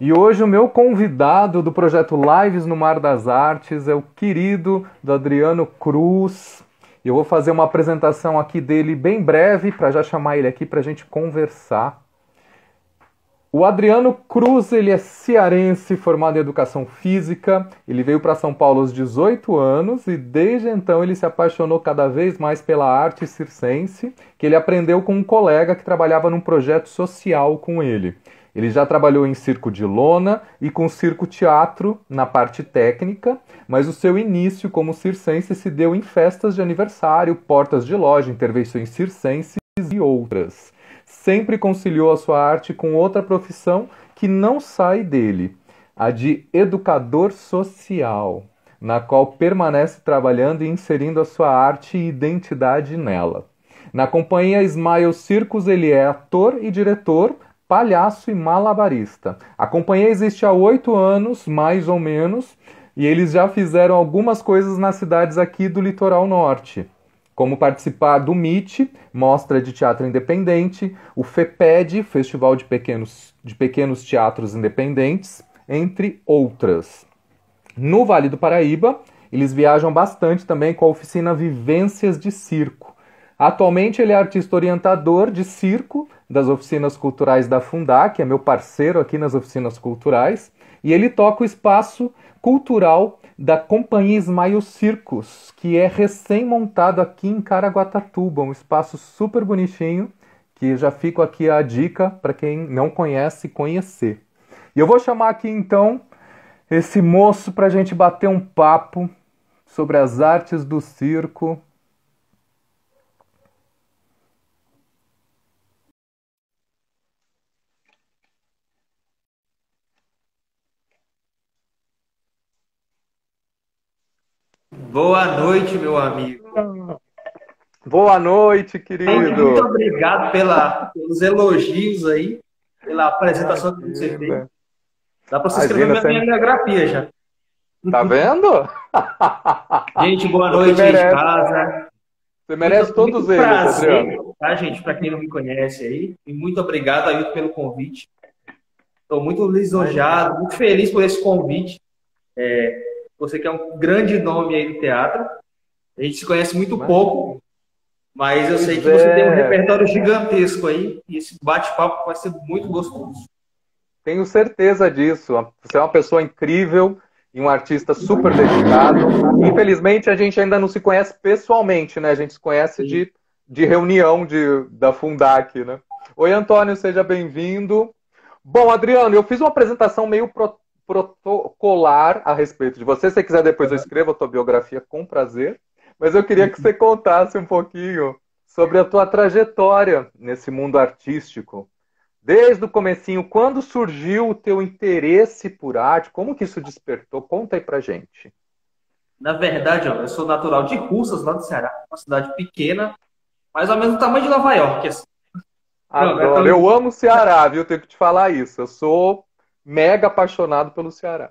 E hoje o meu convidado do projeto Lives no Mar das Artes é o querido do Adriano Cruz. Eu vou fazer uma apresentação aqui dele bem breve para já chamar ele aqui para a gente conversar. O Adriano Cruz, ele é cearense, formado em Educação Física. Ele veio para São Paulo aos 18 anos e desde então ele se apaixonou cada vez mais pela arte circense, que ele aprendeu com um colega que trabalhava num projeto social com ele. Ele já trabalhou em circo de lona e com circo-teatro na parte técnica, mas o seu início como circense se deu em festas de aniversário, portas de loja, intervenções circenses e outras. Sempre conciliou a sua arte com outra profissão que não sai dele, a de educador social, na qual permanece trabalhando e inserindo a sua arte e identidade nela. Na companhia Smile Circus ele é ator e diretor, palhaço e malabarista. A companhia existe há 8 anos, mais ou menos, e eles já fizeram algumas coisas nas cidades aqui do Litoral Norte, como participar do MIT, Mostra de Teatro Independente, o FEPED, Festival de Pequenos Teatros Independentes, entre outras. No Vale do Paraíba, eles viajam bastante também com a oficina Vivências de Circo. Atualmente ele é artista orientador de circo das oficinas culturais da Fundá, que é meu parceiro aqui nas oficinas culturais, e ele toca o espaço cultural da Companhia Smile Circus, que é recém-montado aqui em Caraguatatuba, um espaço super bonitinho, que já fico aqui a dica para quem não conhece conhecer. E eu vou chamar aqui então esse moço para a gente bater um papo sobre as artes do circo. Boa noite, meu amigo. Boa noite, Muito querido. obrigado pelos elogios aí, pela apresentação que você fez. Dá para se inscrever na minha biografia já. Tá vendo? Gente, boa noite aí de casa. Você merece todos eles, Adriano. Tá, gente? Para quem não me conhece aí. E muito obrigado, Ailton, pelo convite. Estou muito lisonjeado, muito feliz por esse convite. Você que é um grande nome aí do teatro. A gente se conhece muito pouco, mas eu sei que você tem um repertório gigantesco aí. E esse bate-papo vai ser muito gostoso. Tenho certeza disso. Você é uma pessoa incrível e um artista super dedicado. Infelizmente, a gente ainda não se conhece pessoalmente, né? A gente se conhece de reunião da Fundac, né? Oi, Antônio, seja bem-vindo. Bom, Adriano, eu fiz uma apresentação meio protocolar a respeito de você. Se você quiser, depois eu escrevo a tua biografia com prazer. Mas eu queria que você contasse um pouquinho sobre a tua trajetória nesse mundo artístico. Desde o comecinho, quando surgiu o teu interesse por arte? Como que isso despertou? Conta aí pra gente. Na verdade, eu sou natural de Russas, lá do Ceará. Uma cidade pequena, mais ou menos do tamanho de Nova York. Assim. Adoro. Eu amo o Ceará, viu? Tenho que te falar isso. Eu sou mega apaixonado pelo Ceará.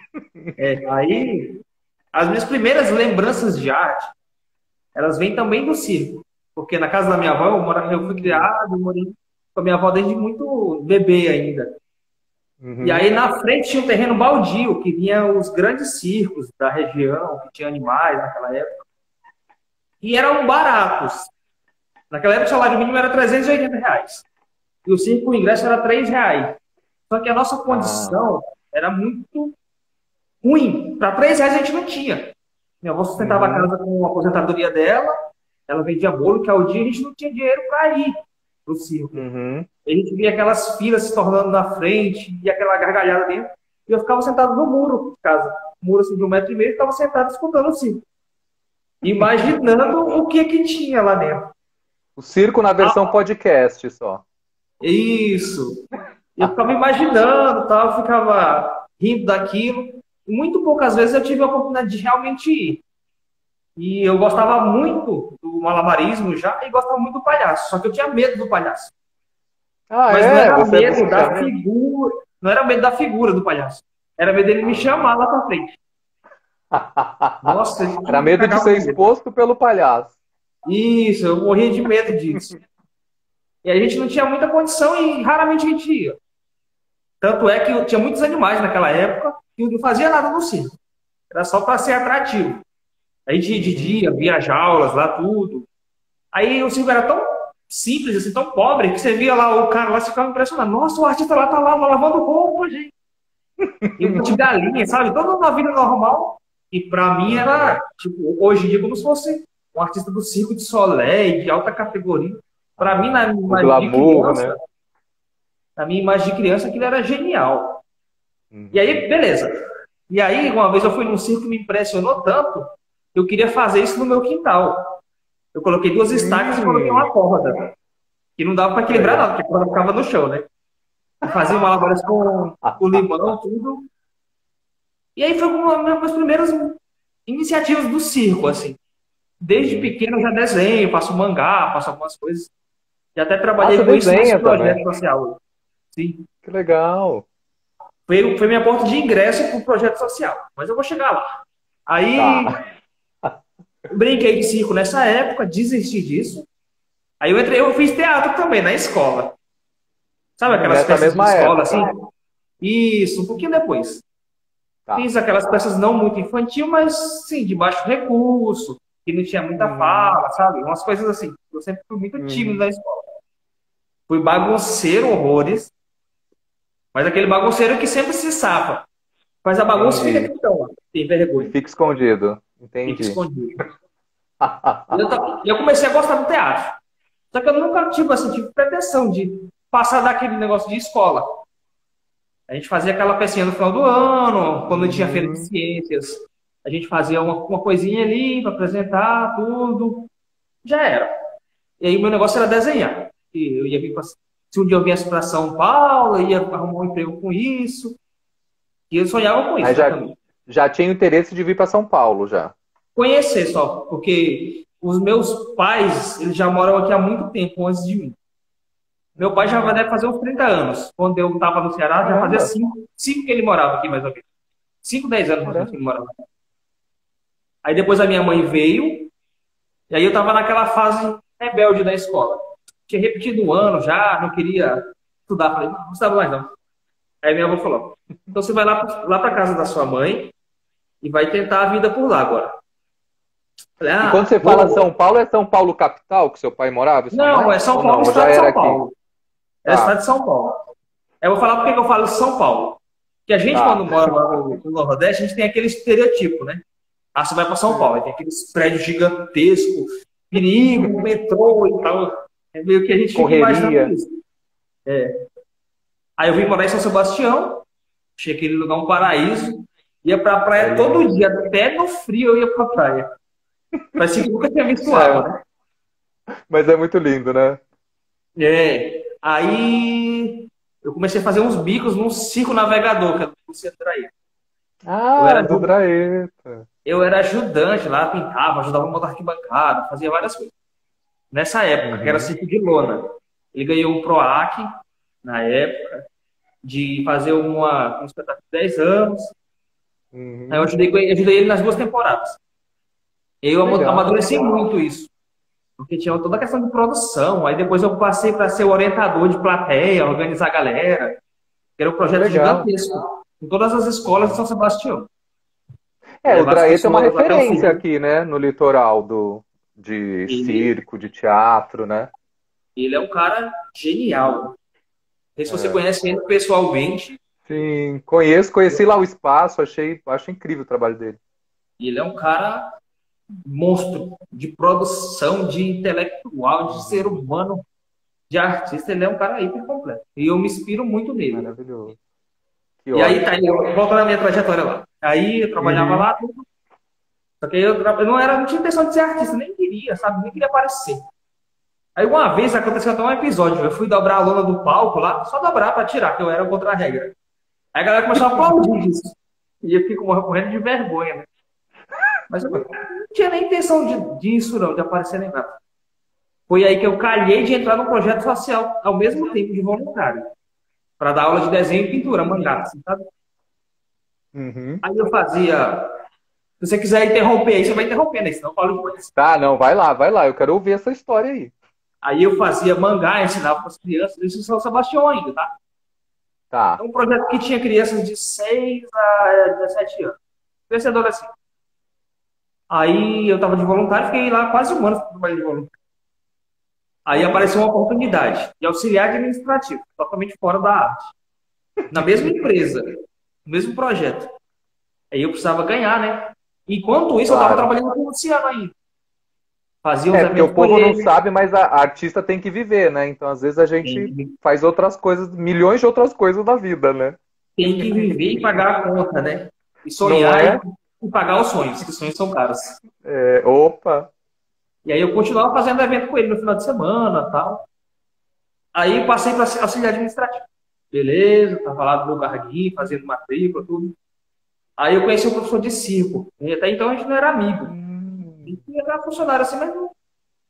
Aí, as minhas primeiras lembranças de arte, elas vêm também do circo. Porque na casa da minha avó, eu fui criado, eu morei com a minha avó desde muito bebê ainda. Uhum. E aí na frente tinha um terreno baldio, que vinha os grandes circos da região, que tinha animais naquela época. E eram baratos. Naquela época o salário mínimo era R$ 380. E o circo, o ingresso era R$ 3. Só que a nossa condição era muito ruim. Para R$ 3 a gente não tinha. Minha avó sustentava a casa com a aposentadoria dela, ela vendia bolo, que ao dia a gente não tinha dinheiro para ir pro circo. A gente via aquelas filas se tornando na frente, e aquela gargalhada dentro. E eu ficava sentado no muro de casa. Um muro assim de 1,5 m, ficava sentado escutando o circo. Imaginando o que tinha lá dentro. O circo na versão podcast só. Isso. Eu ficava imaginando, tal, eu ficava rindo daquilo. E muito poucas vezes eu tive a oportunidade de realmente ir. E eu gostava muito do malabarismo já e gostava muito do palhaço. Só que eu tinha medo do palhaço. Mas não era medo da figura. Não era medo da figura do palhaço. Era medo dele me chamar lá pra frente. Nossa, era medo de ser exposto pelo palhaço. Isso, eu morria de medo disso. E a gente não tinha muita condição e raramente a gente ia. Tanto é que eu tinha muitos animais naquela época e eu não fazia nada no circo. Era só para ser atrativo. A gente ia de dia, via jaulas lá, tudo. Aí o circo era tão simples, assim, tão pobre, que você via lá o cara lá, você ficava impressionado. Nossa, o artista lá tá lá lavando roupa, gente. E um monte de galinha, sabe? Toda uma vida normal. E pra mim era, tipo, hoje em dia, como se fosse um artista do Circo de Soleil, de alta categoria. Pra mim, na minha O imagem de glamour, criança, né? na minha imagem de criança, aquilo era genial. E Uhum. aí, beleza. E aí, uma vez eu fui num circo que me impressionou tanto, que eu queria fazer isso no meu quintal. Eu coloquei duas estacas e coloquei Hum, uma corda. Que não dava para que equilibrar legal. nada, porque a corda ficava no chão, né? E fazia malabares com limão, tudo. E aí foi uma das minhas primeiras iniciativas do circo, assim. Desde Uhum. pequeno eu já desenho, faço mangá, faço algumas coisas. E até Ah, você trabalhei com isso nesse desenha projeto também. social. Sim. Que legal. Foi minha porta de ingresso para o projeto social. Mas eu vou chegar lá. Aí Tá. brinquei de circo nessa época, desisti disso. Aí eu fiz teatro também na escola. Sabe aquelas Nessa peças de mesma escola época. assim? Isso, um pouquinho depois. Tá. Fiz aquelas peças não muito infantil, mas sim, de baixo recurso, que não tinha muita Uhum. fala, sabe? Umas coisas assim. Eu sempre fui muito tímido Uhum. na escola. Fui bagunceiro horrores, mas aquele bagunceiro que sempre se safa. Faz a bagunça e fica Entendi. quietão, lá. Tem E vergonha. fica escondido. Fica Entendi. escondido. E eu comecei a gostar do teatro. Só que eu nunca tive pretensão de passar daquele negócio de escola. A gente fazia aquela pecinha no final do ano, quando tinha feira de Uhum. ciências. A gente fazia uma coisinha ali para apresentar tudo. Já era. E aí o meu negócio era desenhar. E eu ia vir se um dia eu viesse para São Paulo, eu ia arrumar um emprego com isso. E eu sonhava com Aí isso, né, já, também. já tinha interesse de vir para São Paulo já. Conhecer só, porque os meus pais, eles já moram aqui há muito tempo antes de mim. Meu pai já deve fazer uns 30 anos. Quando eu estava no Ceará, já fazia Caramba, cinco que ele morava aqui, mais ou menos. 5, 10 anos mais ou menos que caramba. ele morava aqui. Aí depois a minha mãe veio, e aí eu estava naquela fase rebelde da escola. Tinha repetido um ano já, não queria estudar. Falei, não estudava mais não. Aí minha avó falou, então você vai lá para casa da sua mãe e vai tentar a vida por lá agora. Falei, E quando você fala vou. São Paulo, é São Paulo capital que seu pai morava e sua Não, mãe? é São Ou Paulo, não? Ou já estado de era São aqui? Paulo. É a cidade Tá, de São Paulo. Eu vou falar por que eu falo São Paulo. Porque a gente, tá. quando mora lá no Nordeste, a gente tem aquele estereotipo, né? Ah, você vai para São Paulo, aí tem aqueles prédios gigantescos, perigo, metrô e tal. É meio que a gente fica imaginando Correria. isso. Aí eu vim morar em São Sebastião, achei aquele lugar um paraíso, ia pra É praia todo lindo. dia, até no frio eu ia pra praia. Parecia que nunca tinha visto água, É, né? mas é muito lindo, né? Aí eu comecei a fazer uns bicos num circo navegador, que era do centro aí. Eu Ah, era, do Draeta. eu era ajudante lá, pintava, ajudava a montar arquibancada, fazia várias coisas. Nessa época, que era Uhum, circo de lona. Ele ganhou um PROAC, na época, de fazer um espetáculo de 10 anos. Aí eu uhum. ajudei ele nas 2 temporadas. Eu Legal. amadureci muito isso, porque tinha toda a questão de produção. Aí depois eu passei para ser o orientador de plateia, organizar a galera. Era um projeto Legal. gigantesco, em todas as escolas de São Sebastião. É, o Levar as Draeta é uma pessoas até o referência circo. aqui, né? No litoral de Ele, circo, de teatro, né? ele é um cara genial. Não sei se você É. conhece ele pessoalmente. Sim, conheci lá o espaço, acho incrível o trabalho dele. Ele é um cara monstro de produção, de intelectual, de ser Uhum. humano, de artista. Ele é um cara hiper completo. E eu me inspiro muito nele. Maravilhoso. Que E aí, tá, ótimo. voltando à minha trajetória lá. Aí eu trabalhava Uhum. lá, tudo. Só que eu não tinha intenção de ser artista, nem queria, sabe? Nem queria aparecer. Aí uma vez aconteceu até um episódio. Eu fui dobrar a lona do palco lá, só dobrar pra tirar, que eu era contra a regra. Aí a galera começou a aplaudir isso. E eu fico morrendo de vergonha, né? Mas eu não tinha nem intenção disso, não, de aparecer nem nada. Foi aí que eu calhei de entrar no projeto social ao mesmo tempo de voluntário, para dar aula de desenho e pintura, mangá, assim, sabe? Uhum. Aí eu fazia. Se você quiser interromper aí, você vai interromper, né? Senão eu falo demais. Tá, não, vai lá, eu quero ouvir essa história aí. Aí eu fazia mangá, ensinava para as crianças, isso em São Sebastião ainda, tá? Tá. É um projeto que tinha crianças de 6 a 17 anos. Criança e adolescente. Aí eu estava de voluntário, fiquei lá quase um ano trabalhando de voluntário. Aí apareceu uma oportunidade de auxiliar administrativo, totalmente fora da arte. Na mesma empresa, no mesmo projeto. Aí eu precisava ganhar, né? Enquanto isso, eu estava Claro. trabalhando com o Luciano ainda. Fazia uns Porque o eventos com povo não ele. sabe, mas a artista tem que viver, né? Então, às vezes, a gente faz outras coisas, milhões de outras coisas na vida, né? Tem que viver e pagar a conta, né? E Não sonhar é? e pagar os sonhos, que os sonhos são caros. É, opa! E aí eu continuava fazendo evento com ele no final de semana tal. Aí eu passei para auxiliar administrativo. Beleza, tava lá no meu carguinho, fazendo matrícula, tudo. Aí eu conheci o professor de circo. E até então a gente não era amigo. A Hum, gente era funcionário assim, mas não.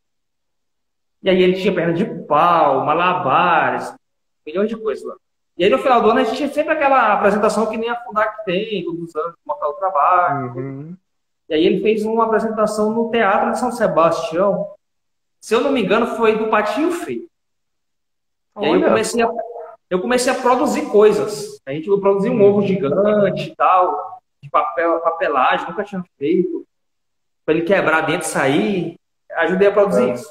E aí ele tinha perna de pau, malabares, milhões de coisas lá. E aí no final do ano a gente tinha sempre aquela apresentação que nem a Fundac tem, todos os anos, mostrar o trabalho. uhum. E aí ele fez uma apresentação no Teatro de São Sebastião. Se eu não me engano, foi do Patinho Feio. E aí Olha, eu comecei a produzir coisas. A gente produziu um ovo gigante e tal, de papel, papelagem, nunca tinha feito. Para ele quebrar dentro e sair. Ajudei a produzir ah, isso.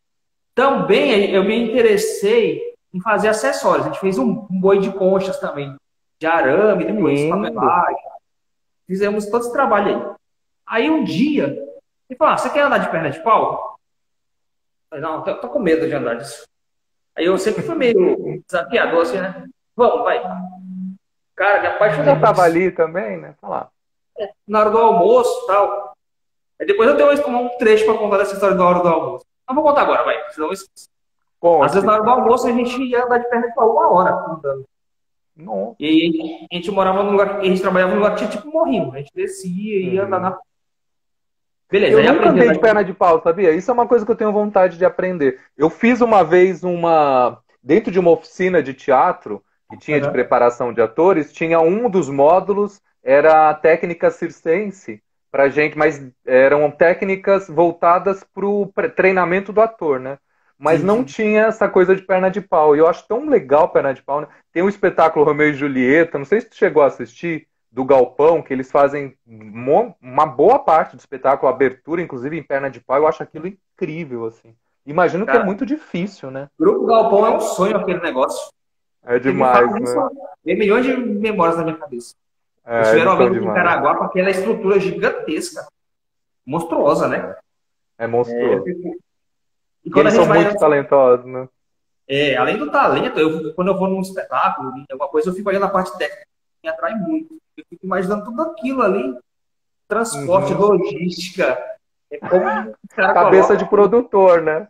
Também eu me interessei em fazer acessórios. A gente fez um boi de conchas também, de arame, que depois lindo! papelagem. Fizemos todo esse trabalho aí. Aí um dia, ele falou: você quer andar de perna de pau? Eu falei, não, tô com medo de andar disso. Aí eu sempre fui meio desafiador, assim, né? Vamos, vai. Cara, me Você apaixonei já por estava isso. ali também, né? Falar. Na hora do almoço e tal. Aí depois eu tenho um trecho para contar dessa história da hora do almoço. Não vou contar agora, vai. Senão eu esqueço. Às vezes Conte. na hora do almoço a gente ia andar de perna de pau 1 hora andando. Nossa. E aí a gente morava num lugar, a gente trabalhava num lugar que tinha tipo um morrinho. A gente descia e ia andar Uhum. na. Beleza, Eu aí nunca aprendi a andei andar de de. perna de pau, sabia? Isso é uma coisa que eu tenho vontade de aprender. Eu fiz uma vez dentro de uma oficina de teatro que tinha de Aham. preparação de atores, tinha um dos módulos era a técnica circense para gente, mas eram técnicas voltadas para o treinamento do ator, né? Mas Sim, não sim. tinha essa coisa de perna de pau. E eu acho tão legal perna de pau, né? Tem o espetáculo Romeu e Julieta, não sei se tu chegou a assistir do Galpão, que eles fazem uma boa parte do espetáculo, a abertura, inclusive em perna de pau, eu acho aquilo incrível, assim. Imagino que é Cara, muito difícil, né? Grupo Galpão é um sonho aquele negócio. É Você me fala demais, isso, né? vem milhões de memórias na minha cabeça. Eles É, tiveram eles uma são vez aqui em demais. Caraguá com aquela estrutura gigantesca, monstruosa, né? É É, monstruoso. e E quando a eles gente são vai. muito talentosos, né? Além do talento, quando eu vou num espetáculo, alguma coisa, eu fico olhando a parte técnica. Me atrai muito. Eu fico imaginando tudo aquilo ali. Transporte, Uhum. logística. É como os caras Cabeça de colocam. produtor, né?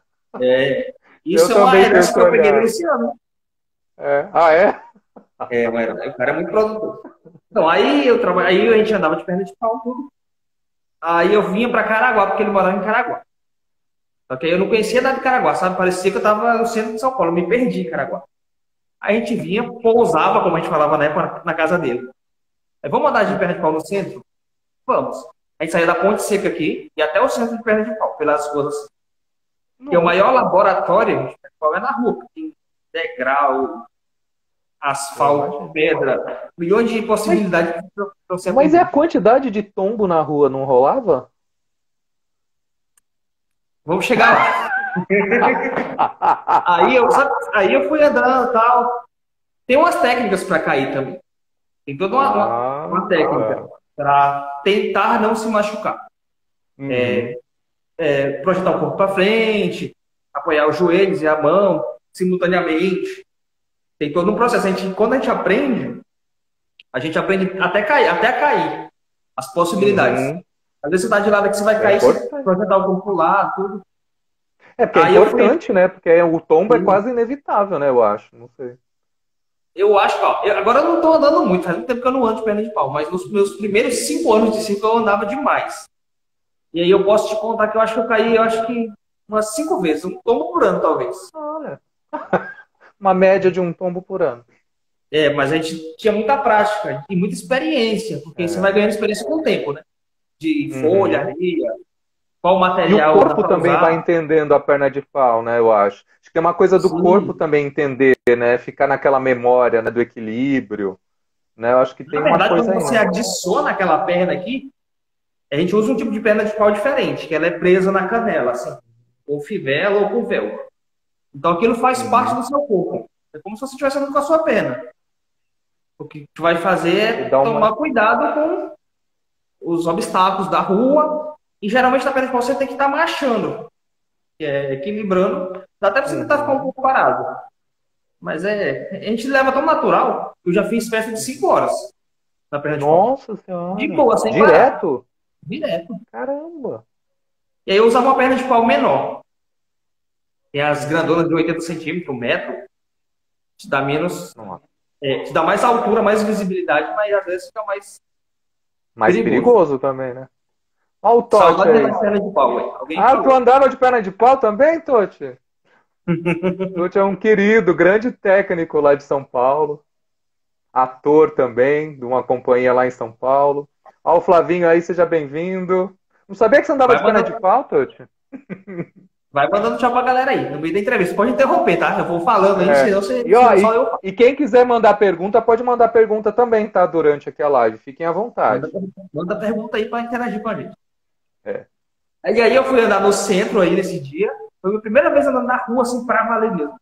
Isso Eu é uma também tenho herança esse que eu peguei do olhar. Luciano. É. Ah, é? O cara é muito produtor. Então, aí a gente andava de perna de pau, tudo. Aí eu vinha para Caraguá, porque ele morava em Caraguá. Só que aí eu não conhecia nada de Caraguá, sabe? Parecia que eu estava no centro de São Paulo, eu me perdi em Caraguá. Aí a gente vinha, pousava, como a gente falava na época, na casa dele. Aí vamos andar de perna de pau no centro? Vamos. A gente saía da Ponte Seca aqui e até o centro de perna de pau, pelas ruas assim. E o Nossa. maior laboratório de perna de pau é na rua, porque tem degrau, Eu asfalto, imagino. pedra, milhões de Mas, possibilidades para você mas é a aprender. quantidade de tombo na rua, não rolava? Vamos chegar lá. Aí eu fui andando e tal. Tem umas técnicas para cair também. Tem toda Ah, uma técnica tá. para tentar não se machucar. Uhum. Projetar o corpo para frente, apoiar os joelhos e a mão simultaneamente. Tem todo um processo. Quando a gente aprende até cair as possibilidades. Uhum. Às vezes você está de lado que você vai É cair, você importante. projetar o corpo lá, tudo. É porque é Aí eu fui. importante, né? Porque o tombo é quase inevitável, né? Eu acho. Não sei. Eu acho, ó, agora eu não estou andando muito, faz muito tempo que eu não ando de perna de pau, mas nos meus primeiros 5 anos de circo eu andava demais. E aí eu posso te contar que eu acho que eu caí, eu acho que umas 5 vezes, um tombo por ano, talvez. Olha. Uma média de um tombo por ano. Mas a gente tinha muita prática e muita experiência, porque você vai É. ganhando experiência com o tempo, né? De folha, Uhum. areia, qual E o material dá corpo para também vai usar. entendendo a perna de pau, né? Eu acho. Acho que tem uma coisa do corpo Sim. também entender, né? Ficar naquela memória, né, do equilíbrio, né? Eu acho que Na tem uma verdade, quando coisa aí, você né? adiciona aquela perna aqui, a gente usa um tipo de perna de pau diferente, que ela é presa na canela, assim, com fivela ou com velcro. Então aquilo faz parte Uhum. do seu corpo. É como se você estivesse andando com a sua perna. O que tu vai fazer E é dá uma. tomar cuidado com os obstáculos da rua. E geralmente na perna de pau você tem que estar marchando, que é equilibrando. Dá até pra você tentar ficar um Uhum. pouco parado. Mas a gente leva tão natural que eu já fiz festa de 5 horas na perna de pau. Nossa De Senhora! boa, sem parar. Direto? Direto. Caramba! E aí eu usava uma perna de pau menor. Tem as grandonas de 80 centímetros, 1 metro, te dá menos, Nossa. te dá mais altura, mais visibilidade, mas às vezes fica mais Mais perigoso. perigoso também, né? Olha o Totti Saudade de aí. andar de perna de pau, hein? Alguém Ah, tu falou. andava de perna de pau também, Totti? Totti é um querido, grande técnico lá de São Paulo. Ator também, de uma companhia lá em São Paulo. Olha o Flavinho aí, seja bem-vindo. Não sabia que você andava Vai de perna de mandando, pau, Totti? vai mandando tchau pra galera aí, no meio da entrevista. Pode interromper, tá? Eu vou falando aí, É. senão, você, E, ó, senão só e, eu falo. e quem quiser mandar pergunta, pode mandar pergunta também, tá? Durante aqui a live. Fiquem à vontade. Manda, manda pergunta aí pra interagir com a gente. É. E aí eu fui andar no centro aí nesse dia. Foi a minha primeira vez andando na rua, assim, pra valer mesmo.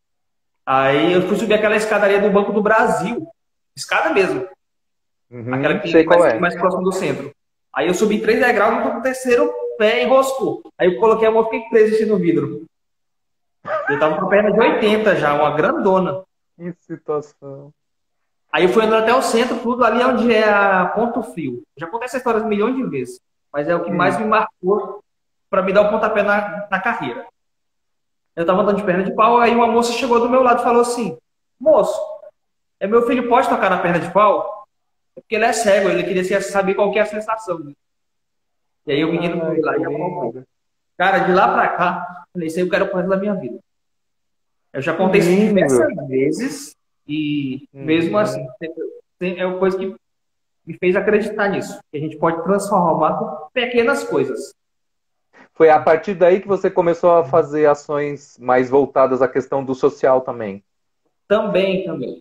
Aí eu fui subir aquela escadaria do Banco do Brasil. Escada mesmo. Aquela Uhum, que sei fica qual é. mais próximo do centro. Aí eu subi 3 degraus, no terceiro pé enroscou. Aí eu coloquei a mão e fiquei preso assim no vidro. Eu tava com a perna de 80 já, uma grandona. Que situação. Aí eu fui andando até o centro, tudo ali onde é a Ponto Frio. Já contei essa história milhões de vezes, mas é o que mais Hum. me marcou para me dar o pontapé na carreira. Eu tava andando de perna de pau, aí uma moça chegou do meu lado e falou assim: Moço, meu filho pode tocar na perna de pau? É porque ele é cego, ele queria saber qual que é a sensação. E aí o menino foi Ai, lá que e apalpou. lindo. Cara, de lá pra cá, falei, isso aí eu quero pro resto da minha vida. Eu já Que contei isso lindo. diversas vezes e mesmo assim, Uhum. é uma coisa que me fez acreditar nisso. Que a gente pode transformar por pequenas coisas. Foi a partir daí que você começou a fazer ações mais voltadas à questão do social também. Também.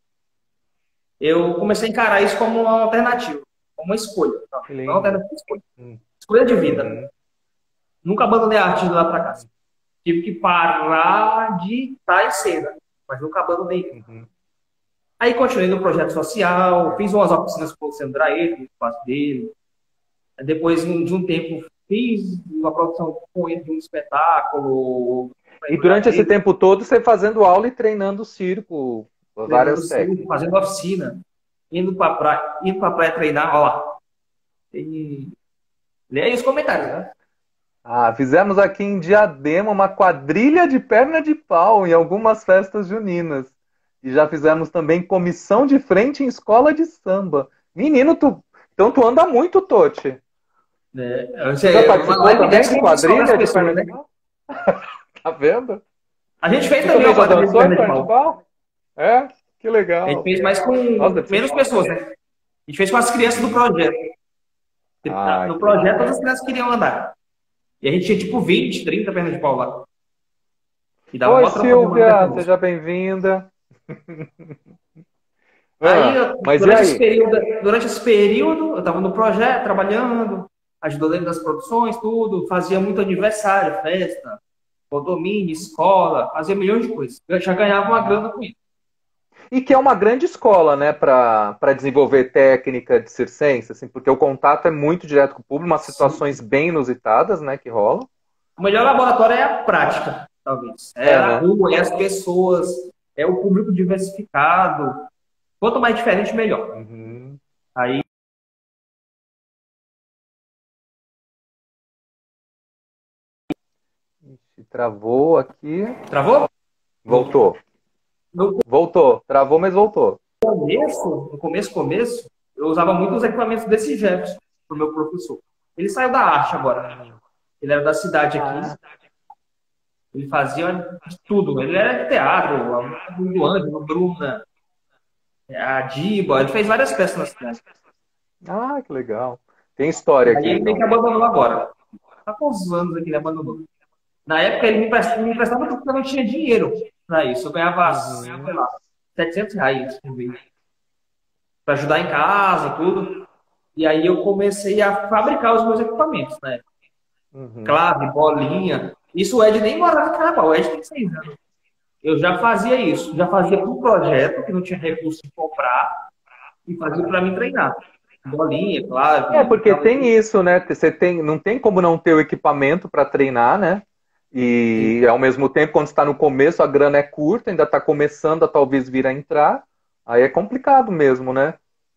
Eu comecei a encarar isso como uma alternativa, como uma escolha. Não, Que não é uma lindo. alternativa, escolha. Hum. Escolha de vida. Uhum. Nunca abandonei a arte de lá pra cá. Tive que parar de estar em cena, mas nunca abandonei. Uhum. Aí continuei no projeto social, fiz umas oficinas com o Sandraete, no espaço dele. Aí depois de um tempo, fiz uma produção com ele de um espetáculo, E durante esse tempo todo, você fazendo aula e treinando o circo, treinando várias circo, técnicas. fazendo oficina, indo pra praia treinar, ó lá. E lê aí os comentários, né? Ah, fizemos aqui em Diadema uma quadrilha de perna de pau em algumas festas juninas. E já fizemos também comissão de frente em escola de samba. Menino, então tu anda muito, Totti. Você já Uma participou live também dessa de a gente descobre as quadrilha de perna pessoas, de né? pau? Tá vendo? A gente fez Tu também também uma já quadrilha de dançou em perna de perna de pau. pau? É? Que A gente legal. fez mais Nossa, com deve ser menos top. pessoas, né? A gente fez com as crianças do projeto. Ai, No que projeto, todas legal. as crianças queriam andar. E a gente tinha tipo 20, 30 pernas de pau lá. E dava Oi, uma trampa de Silvia, manutenção. seja bem-vinda. Aí, Ah, mas e aí? durante esse período, eu estava no projeto, trabalhando, ajudando ele nas produções, tudo, fazia muito aniversário, festa, condomínio, escola, fazia milhões de coisas. Eu já ganhava uma grana com isso. E que é uma grande escola, né, para desenvolver técnica de circense, assim, porque o contato é muito direto com o público, umas Sim. situações bem inusitadas, né, que rolam. O melhor laboratório é a prática, talvez. É É, a né? rua, é as pessoas, é o público diversificado. Quanto mais diferente, melhor. Uhum. Aí, Ixi, travou aqui. travou? Voltou. No Voltou. Travou, mas voltou. começo, eu usava muito os equipamentos desse Jefferson, pro meu professor. Ele saiu da arte agora. Ele era da cidade aqui. Ah, Ele fazia de tudo. Ele era de teatro, do Ângelo, Bruna, a Diba. Ele fez várias peças na cidade. ah, que legal. Tem história Aí aqui, ele meio que então. abandonou agora. Tá com uns anos aqui ele abandonou. Na época ele me emprestava porque eu não tinha dinheiro para isso. Eu ganhava, sei lá, R$ 700 por mês para ajudar em casa, tudo. E aí eu comecei a fabricar os meus equipamentos, né? Uhum. Clave, bolinha. Isso o Ed nem morava no carnaval, o Ed tem 6 anos. Eu já fazia isso, já fazia por projeto, que não tinha recurso de comprar, e fazia para mim treinar. Bolinha, É, clave, porque tem isso, né? Você tem, não tem como não ter o equipamento para treinar, né? sim. E ao mesmo tempo, quando está no começo, a grana é curta, ainda está começando a talvez vir a entrar, aí é complicado mesmo, né?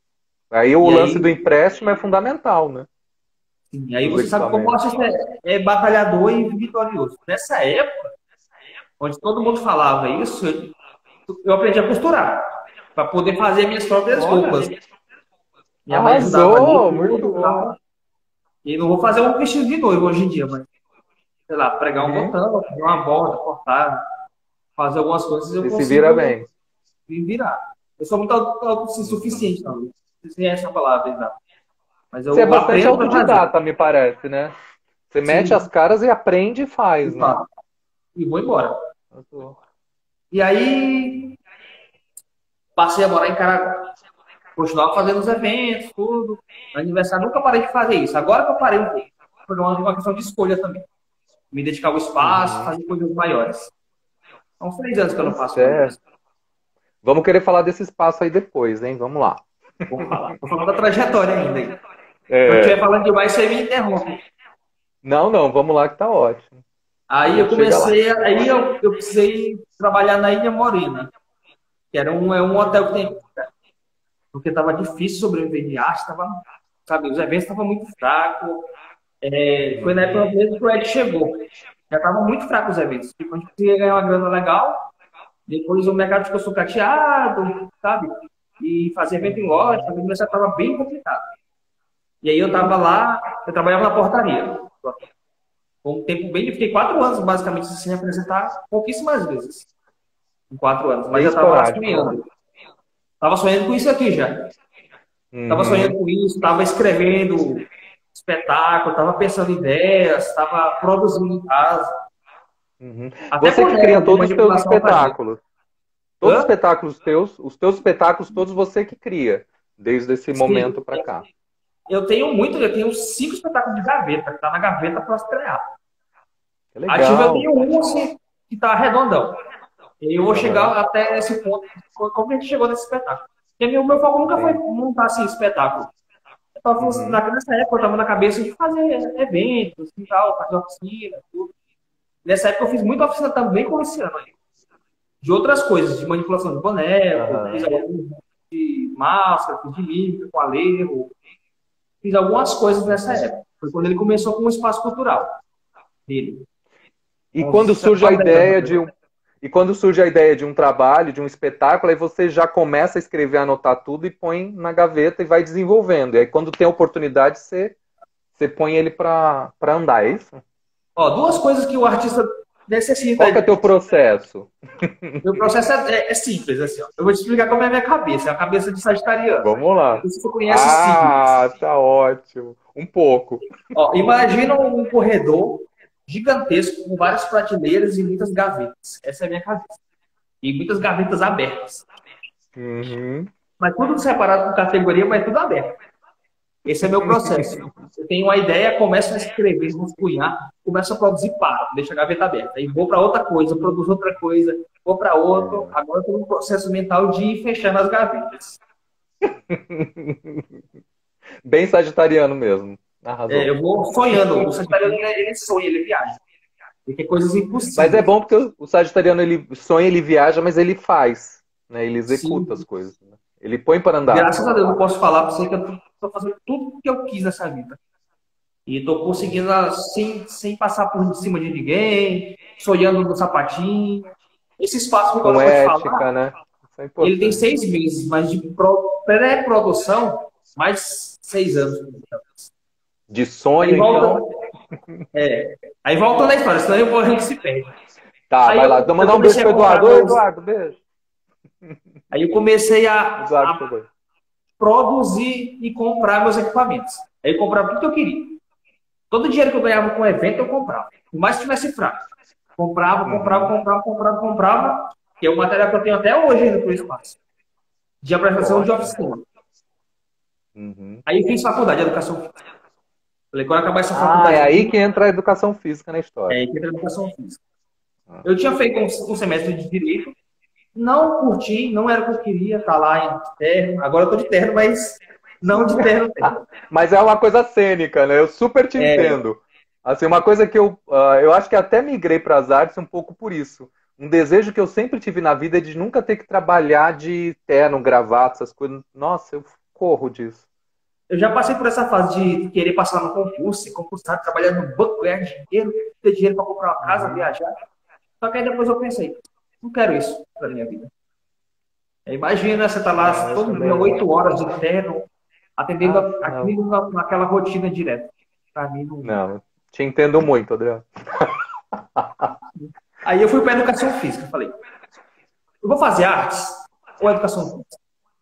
Aí o E lance do aí, empréstimo é fundamental, né? sim, aí Dos você sabe como o equipamentos. artista é batalhador e vitorioso. Nessa época, onde todo mundo falava isso, eu aprendi a costurar, para poder fazer minhas próprias Olha, roupas. Minha mãe ajudava ali, arrasou! Muito tudo e bom. tal. E não vou fazer um vestido de noivo hoje em dia, mas, sei lá, pregar um Uhum. botão, fazer uma borda, cortar, fazer algumas coisas, eu Você se vira consigo bem. me virar. Eu sou muito autossuficiente, não. Não sei se é essa palavra, não. Mas Você é eu bastante aprendo para fazer. autodidata, me parece, né? Você mete as Sim, caras e aprende e de faz, né? fato. E vou embora. Arrasou. E aí, passei a morar em Caraguá. Continuava fazendo os eventos, tudo. Aniversário, nunca parei de fazer isso. Agora que eu parei um pouco. Foi uma questão de escolha também. Me dedicar ao espaço, Uhum. fazer coisas maiores. Há uns 3 anos que eu Tá não faço mais certo. isso. Vamos querer falar desse espaço aí depois, hein? Vamos lá. Vou falar. Tô falando da trajetória ainda. Se eu estiver É. falando demais, você me interrompe. Não, não, vamos lá que tá ótimo. A Aí eu gente chega lá. comecei, aí eu precisei trabalhar na Ilha Morena, que é um hotel que tem, porque estava difícil sobreviver de arte, tava, sabe, os eventos estavam muito fracos. Foi na época Uhum. mesmo que o Ed chegou. Já estavam muito fracos os eventos. Tipo, a gente conseguia ganhar uma grana legal, depois o mercado ficou sucateado, sabe? E fazer evento em loja, Uhum. fazer aniversário estava bem complicado. E aí eu estava lá, eu trabalhava na portaria. Foi um tempo bem, fiquei 4 anos basicamente sem apresentar pouquíssimas vezes. Em 4 anos, mas Bem eu estava esporádico, né? sonhando. Estava sonhando com isso aqui já. Estava sonhando Uhum. com isso, estava escrevendo espetáculo, estava pensando em ideias, estava produzindo em casa. Uhum. Até Você que cria boneco de todos os teus manipulação eu fazia. espetáculos. Todos os Hã? espetáculos teus, os teus espetáculos todos você que cria, desde esse Sim. momento para cá. Eu tenho 5 espetáculos de gaveta, que está na gaveta para estrear. Que Ativo eu legal. tenho um assim, que está redondão. E eu vou Aham. chegar até esse ponto, como a gente chegou nesse espetáculo. Porque o meu foco nunca foi Entendi. montar assim, espetáculo. Uhum. Nessa época eu estava na cabeça de fazer eventos e tal, fazer oficina, tudo. Nessa época eu fiz muita oficina também com esse ano aí. De outras coisas, de manipulação de boneco, fiz Aham. alguns de máscara, fiz de mímica, com alerro, fiz algumas coisas nessa Uhum. época. Foi quando ele começou com o espaço cultural dele, E quando uns surge a quase 10 anos ideia de atrás. um, e quando surge a ideia de um trabalho, de um espetáculo, aí você já começa a escrever, anotar tudo e põe na gaveta e vai desenvolvendo. E aí quando tem oportunidade, você põe ele para andar, é isso? Ó, duas coisas que o artista necessita. Qual que é teu processo? Meu processo é simples, assim, ó. Eu vou te explicar como é a minha cabeça. É a cabeça de sagitariano. Vamos Não lá. sei se você conhece signos. Ah, tá ótimo. Um pouco. Ó, imagina um corredor gigantesco com várias prateleiras e muitas gavetas. Essa é a minha cabeça. E muitas gavetas abertas. Uhum. Mas tudo separado por categoria, mas tudo aberto. Esse é meu processo. Eu tenho uma ideia, começo a escrever, rascunhar, começo a produzir, paro, deixa a gaveta aberta. Aí vou para outra coisa, produzo outra coisa, vou para outro. É. Agora eu estou no processo mental de ir fechando as gavetas. Bem sagitariano mesmo. Arrasou. Eu vou sonhando. O sagitariano, ele sonha, ele viaja. Ele quer coisas Mas é impossíveis. bom porque o sagitariano ele sonha, ele viaja, mas ele faz, né? Ele executa as Sim. coisas, né? Ele põe para andar. Graças a Deus eu posso falar para você que eu estou fazendo tudo que eu quis nessa vida. E estou conseguindo sem passar por cima de ninguém, sonhando no sapatinho. Esse espaço que agora Com eu vou te falar, ética, né? Isso é ele tem importante. 6 meses, mas de pré-produção, mais 6 anos. De Aí sonho, volta, então. aí voltando à história, senão a gente se perde. Tá, Aí vai lá. eu, Então, eu mandar um beijo comecei a pro comprar Eduardo. Oi, meus. Eduardo, beijo. Aí eu comecei Eduardo a chegou. produzir e comprar meus equipamentos. Aí eu comprava tudo que eu queria. Todo o dinheiro que eu ganhava com o evento, eu comprava. Por mais que estivesse fraco. Uhum. Comprava, que é o material que eu tenho até hoje ainda pro espaço, de Pô, apresentação de ótimo. oficina. Uhum. Aí eu fiz faculdade de educação física. Falei, quando acabar essa Ah, faculdade é aí aqui, que entra a educação física na é história. que entra educação física. Ah. Eu tinha feito um semestre de direito, não curti, não era o que eu queria, estar lá em terno. Agora eu tô de terno, mas não de terno, terno. Mas é uma coisa cênica, né? Eu super te É, entendo. Assim, uma coisa que eu acho que até migrei para as artes um pouco por isso. Um desejo que eu sempre tive na vida é de nunca ter que trabalhar de terno, gravata, essas coisas. Nossa, eu corro disso. eu já passei por essa fase de querer passar no concurso, ser concursado, trabalhar no banco, ganhar dinheiro, ter dinheiro para comprar uma casa, Uhum. viajar. Só que aí depois eu pensei, não quero isso para minha vida. Imagina você tá lá É, eu todo dia, também não. 8 horas de terno, atendendo Ah, não. aquilo naquela rotina direta. Para mim, não. Não, te entendo muito, Adriano. Aí eu fui para educação física. Falei, eu vou fazer artes ou educação física?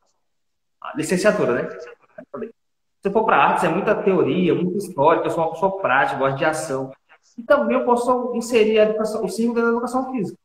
Ah, licenciatura, né? Aí falei, se eu for para artes, é muita teoria, muita história, eu sou uma pessoa prática, gosto de ação. E também eu posso inserir a educação, o ciclo da educação física.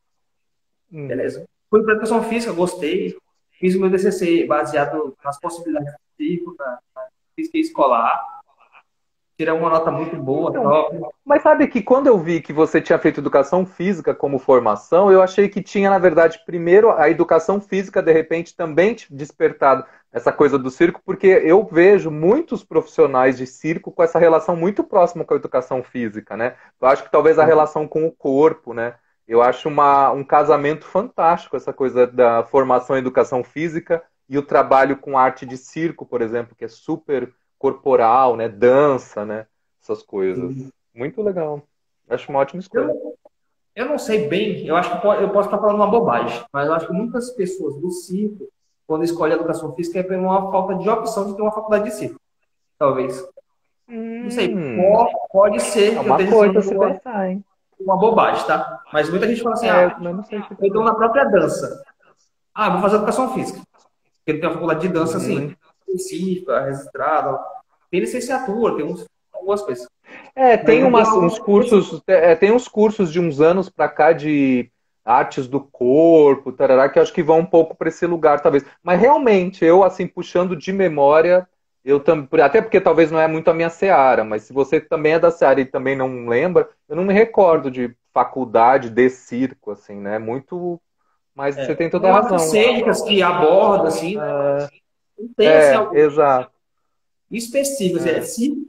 Uhum. Beleza. Fui para educação física, gostei. Fiz o meu DCC baseado nas possibilidades do ciclo, na física escolar. Tirei uma nota muito boa, Então, top. mas sabe que quando eu vi que você tinha feito educação física como formação, eu achei que tinha, na verdade, primeiro a educação física, de repente, também te despertado essa coisa do circo, porque eu vejo muitos profissionais de circo com essa relação muito próxima com a educação física, né? Eu acho que talvez a relação com o corpo, né? Eu acho um casamento fantástico essa coisa da formação em educação física e o trabalho com arte de circo, por exemplo, que é super corporal, né? Dança, né? Essas coisas. Muito legal. Acho uma ótima escolha. Eu, eu não sei bem, eu acho que eu posso estar falando uma bobagem, mas eu acho que muitas pessoas do circo, quando escolhem educação física, é por uma falta de opção de ter uma faculdade de circo, talvez. Não sei, Hum, pode é ser que eu uma esteja coisa a falando se pensar, hein? uma bobagem, tá? Mas muita gente fala assim, É, eu ah, também não sei se ou então também. na própria dança. Ah, vou fazer educação física. Porque não tem uma faculdade de dança assim, Uhum. específica, registrada. Tem licenciatura, tem algumas coisas. É, Mas tem não tem uns algo específico. cursos, tem uns cursos de uns anos pra cá de artes do corpo, tarará, que eu acho que vão um pouco para esse lugar, talvez. Mas realmente, eu, assim, puxando de memória, até porque talvez não é muito a minha seara, mas se você também é da seara e também não lembra, eu não me recordo de faculdade de circo, assim, né? Muito. Mas você tem toda Tem a artes razão. cênicas que aborda, assim, né? Ah, Não tem, assim, é, algo exato. específico. Assim, é É, circo.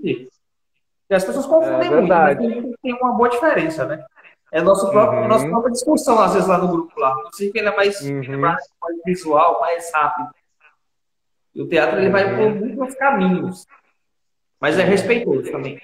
E as pessoas é confundem muito, mas verdade. tem uma boa diferença, né? É nossa Uhum, própria discussão, às vezes, lá no grupo lá. O circo ele é uhum, mais visual, mais rápido. E o teatro ele vai por uhum, muitos caminhos, mas é sim. respeitoso também.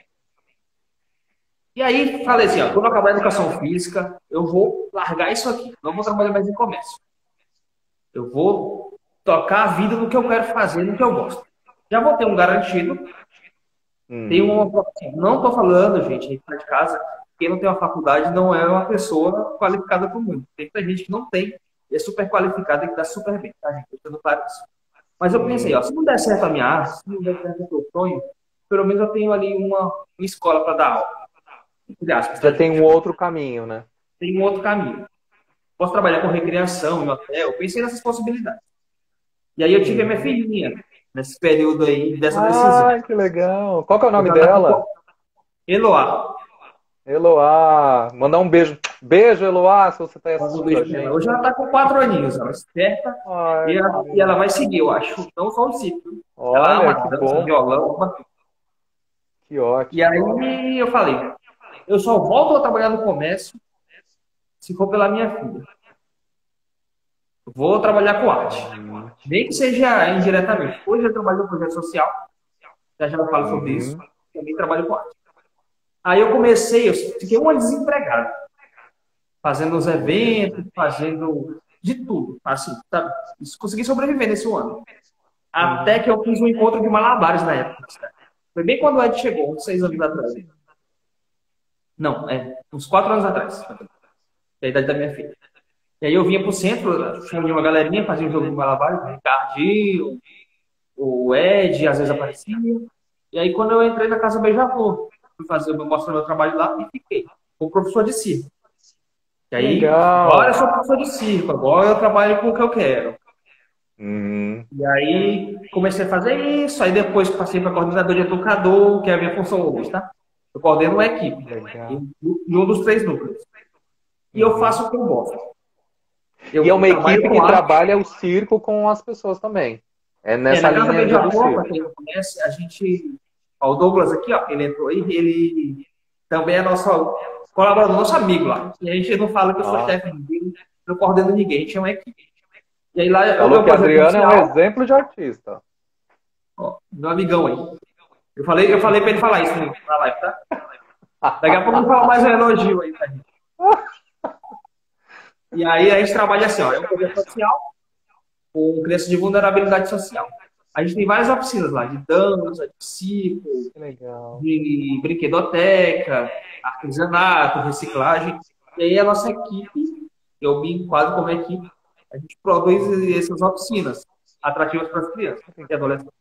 E aí, falei assim, ó, quando eu acabar a educação física, eu vou largar isso aqui. Não vou trabalhar mais em comércio. Eu vou tocar a vida no que eu quero fazer, no que eu gosto. Já vou ter um garantido. Tem uma Uhum. profissão. Não estou falando, gente, aí fora de casa, quem não tem uma faculdade não é uma pessoa qualificada para o mundo. Tem muita gente que não tem e é super qualificada e que dá super bem, tá, gente? Eu tô claro isso. Mas eu pensei, ó, Uhum. se não der certo a minha arte, se não der certo o meu sonho, pelo menos eu tenho ali uma escola para dar aula. Entre aspas, tá, Já tem um gente? outro caminho, né? Tem um outro caminho. Posso trabalhar com recreação em hotel. Eu pensei nessas possibilidades. E aí eu tive a minha Uhum. filhinha nesse período aí dessa decisão. Ai, que legal. Qual que é o Eu nome já tá dela? com Eloá. Eloá. Mandar um beijo. Beijo, Eloá, se você está Manda um assistindo a beijo pra ela. gente. Hoje ela tá com 4 aninhos, ela é esperta. Ai, que E ela lindo. vai seguir, eu acho. Não só o ciclo. Ela Olha, ama que dança, bom. violão, ama tudo. Que E ótimo. aí eu falei, eu só volto a trabalhar no comércio se for pela minha filha. Vou trabalhar com arte. Uhum. Nem que seja indiretamente. Hoje eu trabalho no projeto social, já eu falo sobre isso. Uhum. Também trabalho com arte. Aí eu comecei, eu fiquei um ano desempregado, fazendo os Puxa eventos, vida. fazendo de tudo, assim, sabe? Consegui sobreviver nesse ano. Até Uhum. que eu fiz um encontro de malabares na época. Foi bem quando o Ed chegou, uns 6 anos atrás. Não, uns 4 anos atrás. É a idade da minha filha. E aí eu vinha pro centro, tinha uma galerinha, fazia um jogo de malabares, o Ricardinho, o Ed, às vezes aparecia. E aí quando eu entrei na Casa Beija-Flor, fui fazer, mostrar meu trabalho lá e fiquei. Como professor de circo. E aí, agora eu Legal. sou professor de circo, agora eu trabalho com o que eu quero. Uhum. E aí comecei a fazer isso, aí depois passei para coordenador de educador, que é a minha função hoje, tá? Eu coordeno uma equipe, Legal. em um dos 3 núcleos. E eu Uhum. faço o que eu gosto. E é Eu uma trabalho equipe que com arte. trabalha o circo com as pessoas também. É nessa Na Casa linha do Beija-Flor, para circo. quem não conhece, a gente. Ó, o Douglas aqui, ó, ele entrou aí, ele também é nosso colaborador, nosso amigo lá. E a gente não fala que eu sou Ah, chefe de ninguém, não coordeno ninguém, a gente é uma equipe. E aí lá eu falou tenho um que projeto Adriano é um social, exemplo de artista. ó, meu amigão aí. Eu falei para ele falar isso na live, tá? Daqui a pouco eu vou falar mais um elogio aí pra gente. E aí a gente trabalha assim, ó, é um projeto social com crianças de vulnerabilidade social. A gente tem várias oficinas lá, de dança, de circo, Que legal. de brinquedoteca, artesanato, reciclagem. E aí a nossa equipe, eu me enquadro como equipe, a gente produz essas oficinas atrativas para as crianças e adolescentes.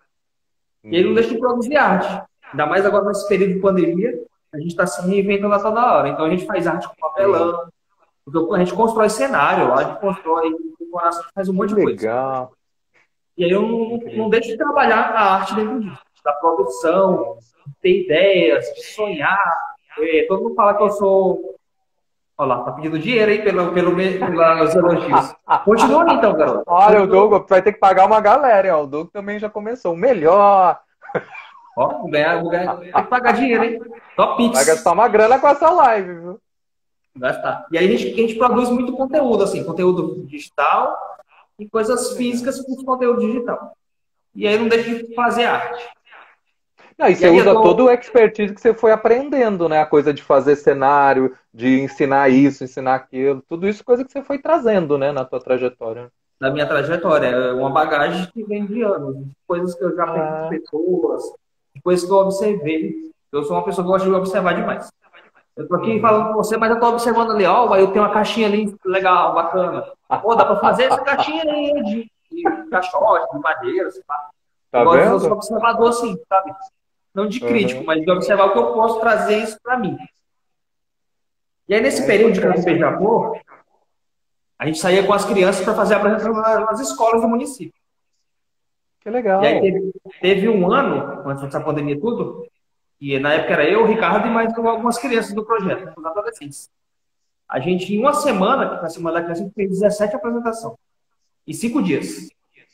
E aí não Uhum. deixa de produzir arte. Ainda mais agora nesse período de pandemia, a gente está se reinventando a toda hora. Então a gente faz arte com Sim. papelão, então, a gente constrói cenário, a gente constrói decoração, faz um Que monte de coisa. legal. E aí eu não Incrível. deixo de trabalhar a arte dentro disso, da produção, Sim. de ter ideias, de sonhar. Todo mundo fala que eu sou. Olha lá, tá pedindo dinheiro aí pelos elogios. Continua aí, então, garoto. Olha, o Continua. Douglas vai ter que pagar uma galera, hein? Ó. O Douglas também já começou. O melhor. Ó, vou ganhar. Tem que pagar dinheiro, hein? Top Vai gastar Pix. uma grana com essa live, viu? Gastar. E aí a gente produz muito conteúdo, assim, conteúdo digital e Que coisas legal. físicas com conteúdo digital. E aí não deixa de fazer arte. Não, e E você aí eu usa todo o tô, expertise que você foi aprendendo, né? A coisa de fazer cenário, de ensinar isso, ensinar aquilo. Tudo isso coisa que você foi trazendo, né? Na tua trajetória. da minha trajetória, é uma bagagem que vem de anos, de coisas que eu já aprendi com Ah, pessoas, de coisas que eu observei. Eu sou uma pessoa que gosta de observar demais. Eu tô aqui falando uhum. com você, mas eu tô observando ali, ó, aí eu tenho uma caixinha ali legal, bacana. Pô, dá pra fazer essa caixinha aí de caixote, de madeira, sei lá. Eu Tá gosto de ser um vendo? observador assim, sabe? Não de crítico, Uhum. mas de observar o que eu posso trazer isso pra mim. E aí, nesse É período de Casa importante. Beija-Flor, a gente saía com as crianças para fazer a apresentação nas escolas do município. Que E aí legal. teve um ano, antes dessa pandemia e tudo, e na época era eu, o Ricardo e mais algumas crianças do projeto, né, os adolescentes. A gente, em uma semana, que foi a Semana da Criança, a gente fez 17 apresentações. Em 5 dias.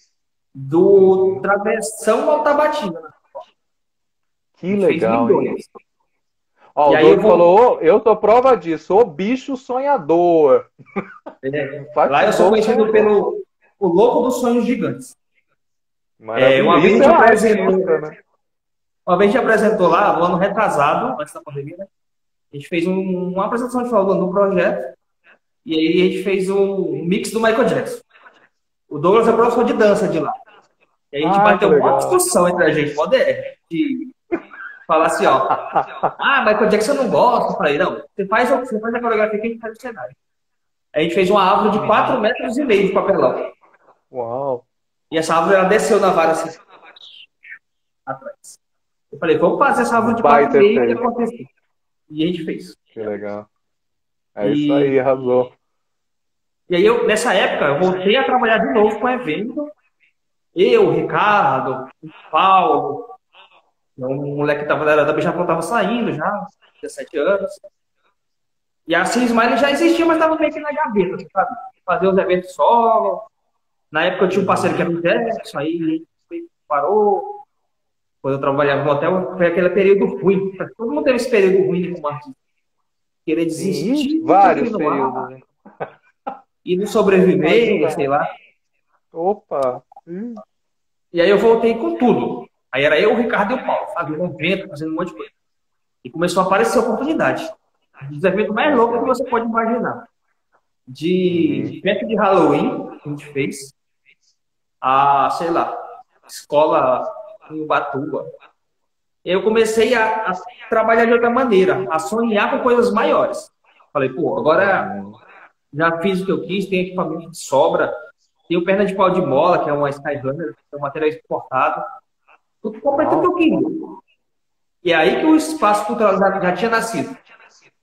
Do Uhum. Travessão ao Tabatinga, né? A Que gente fez legal, hein? milhões. Ó, E o aí eu Doug vou. falou, "Ô, eu sou prova disso, o bicho sonhador. Faz Lá com eu o sou Doug conhecido sonhador. pelo o louco dos sonhos gigantes. Maravilha. Uma vez a Isso gente é artista, apresentou. né? Uma vez a gente apresentou lá, no ano retrasado, antes da pandemia, né? A gente fez uma apresentação de falando do projeto. E aí a gente fez um mix do Michael Jackson. O Douglas é professor de dança de lá. E aí a gente Ah, que bateu uma legal. discussão entre a gente, de falar assim, ó. Ah, Michael Jackson eu não gosta. Eu falei, não, você faz a coreografia que a gente faz no cenário. Aí a gente fez uma árvore de 4,5 Uhum. metros de papelão. Uau. E essa árvore, ela desceu na vara assim, atrás. Eu falei, vamos fazer essa árvore Um de 4,5 baita e meio e efeito. acontecer. E a gente fez. Que legal. É isso E, aí, arrasou. e aí, nessa época, eu voltei a trabalhar de novo com evento. Eu, o Ricardo, o Paulo, um moleque que tava, da Beija-Flor estava saindo já, 17 anos. E a Cis Smile já existia, mas estava meio que na gaveta, sabe? Fazer os eventos solo. Na época eu tinha um parceiro que Uhum. era o Jackson, aí ele parou. Quando eu trabalhava no hotel, foi aquele período ruim. Todo mundo teve esse período ruim como artista. Querer Sim, desistir vários daquele no períodos, ar né? e não Imagina. sobreviver, sei lá. Opa. E aí eu voltei com tudo. Aí era eu, o Ricardo e o Paulo, fazendo evento, fazendo um monte de coisa. E começou a aparecer oportunidade. Os eventos mais loucos que Legal. você pode imaginar. De Uhum. festa de Halloween, que a gente fez, a, sei lá, escola em Ubatuba. E aí eu comecei a trabalhar de outra maneira, a sonhar com coisas maiores. Falei, pô, agora Uhum. já fiz o que eu quis, tenho equipamento de sobra, tenho perna de pau de mola, que é uma Skyrunner, que é um material exportado. Tudo comprei tudo que Uau. eu queria. E é aí que o espaço cultural já tinha nascido.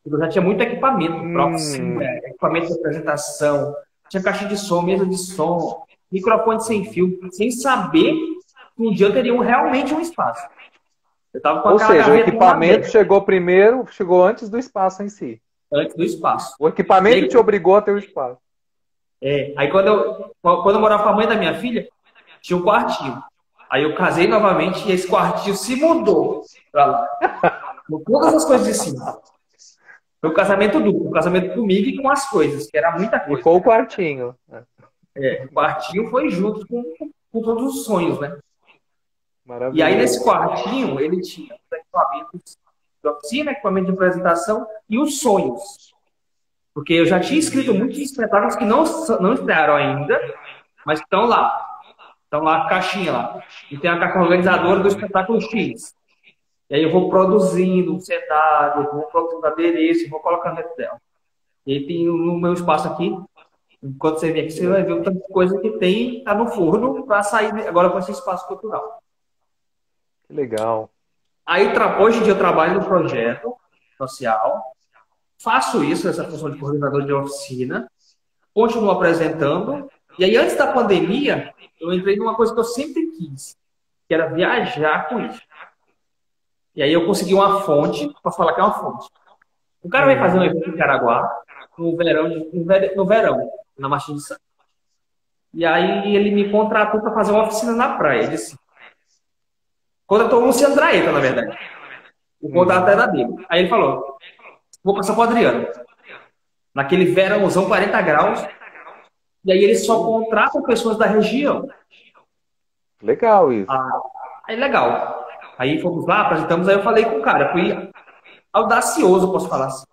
Eu já tinha muito equipamento próprio, sim, Hum, equipamento de apresentação, tinha caixa de som, mesa de som, microfone sem fio, sem saber que um dia eu teria realmente um espaço. Eu estava com ou aquela seja, o gaveta equipamento aberta chegou primeiro, chegou antes do espaço em si. antes do espaço. O E equipamento aí, te obrigou a ter o espaço. aí quando eu morava com a mãe da minha filha, tinha um quartinho. Aí eu casei novamente e esse quartinho se mudou para lá. Com todas as coisas de cima. Foi um casamento duplo, um casamento comigo e com as coisas, que era muita E coisa. com o quartinho. O quartinho foi junto com todos os sonhos, né? E aí, Maravilhoso. nesse quartinho, ele tinha os equipamentos de oficina, equipamento de apresentação e os sonhos. Porque eu já tinha escrito muitos espetáculos que não estrearam ainda, mas estão lá. Estão lá, caixinha lá. E tem a caixa organizadora do espetáculo X. E aí eu vou produzindo um cenário, vou produzindo adereço, vou colocando dentro dela. E aí tem no meu espaço aqui, enquanto você vem aqui, você vai ver o tanto de coisa que tem, tá no forno, para sair agora com esse espaço cultural. Que legal. Aí, hoje em dia, eu trabalho no projeto social, faço isso, essa função de coordenador de oficina, continuo apresentando. E aí, antes da pandemia, eu entrei numa coisa que eu sempre quis, que era viajar com isso. E aí, eu consegui uma fonte, posso falar que é uma fonte. O cara vai fazer um evento em Caraguá, no verão, na Martins de Sá. E aí, ele me contratou para fazer uma oficina na praia. Ele disse, contratou o Luciano Draeta, na verdade. O contrato era dele. Aí ele falou, vou passar para o Adriano. Naquele verãozão, 40 graus. E aí eles só contratam pessoas da região. Legal isso. Aí legal. Aí fomos lá, apresentamos, aí eu falei com o cara. Fui audacioso, posso falar assim.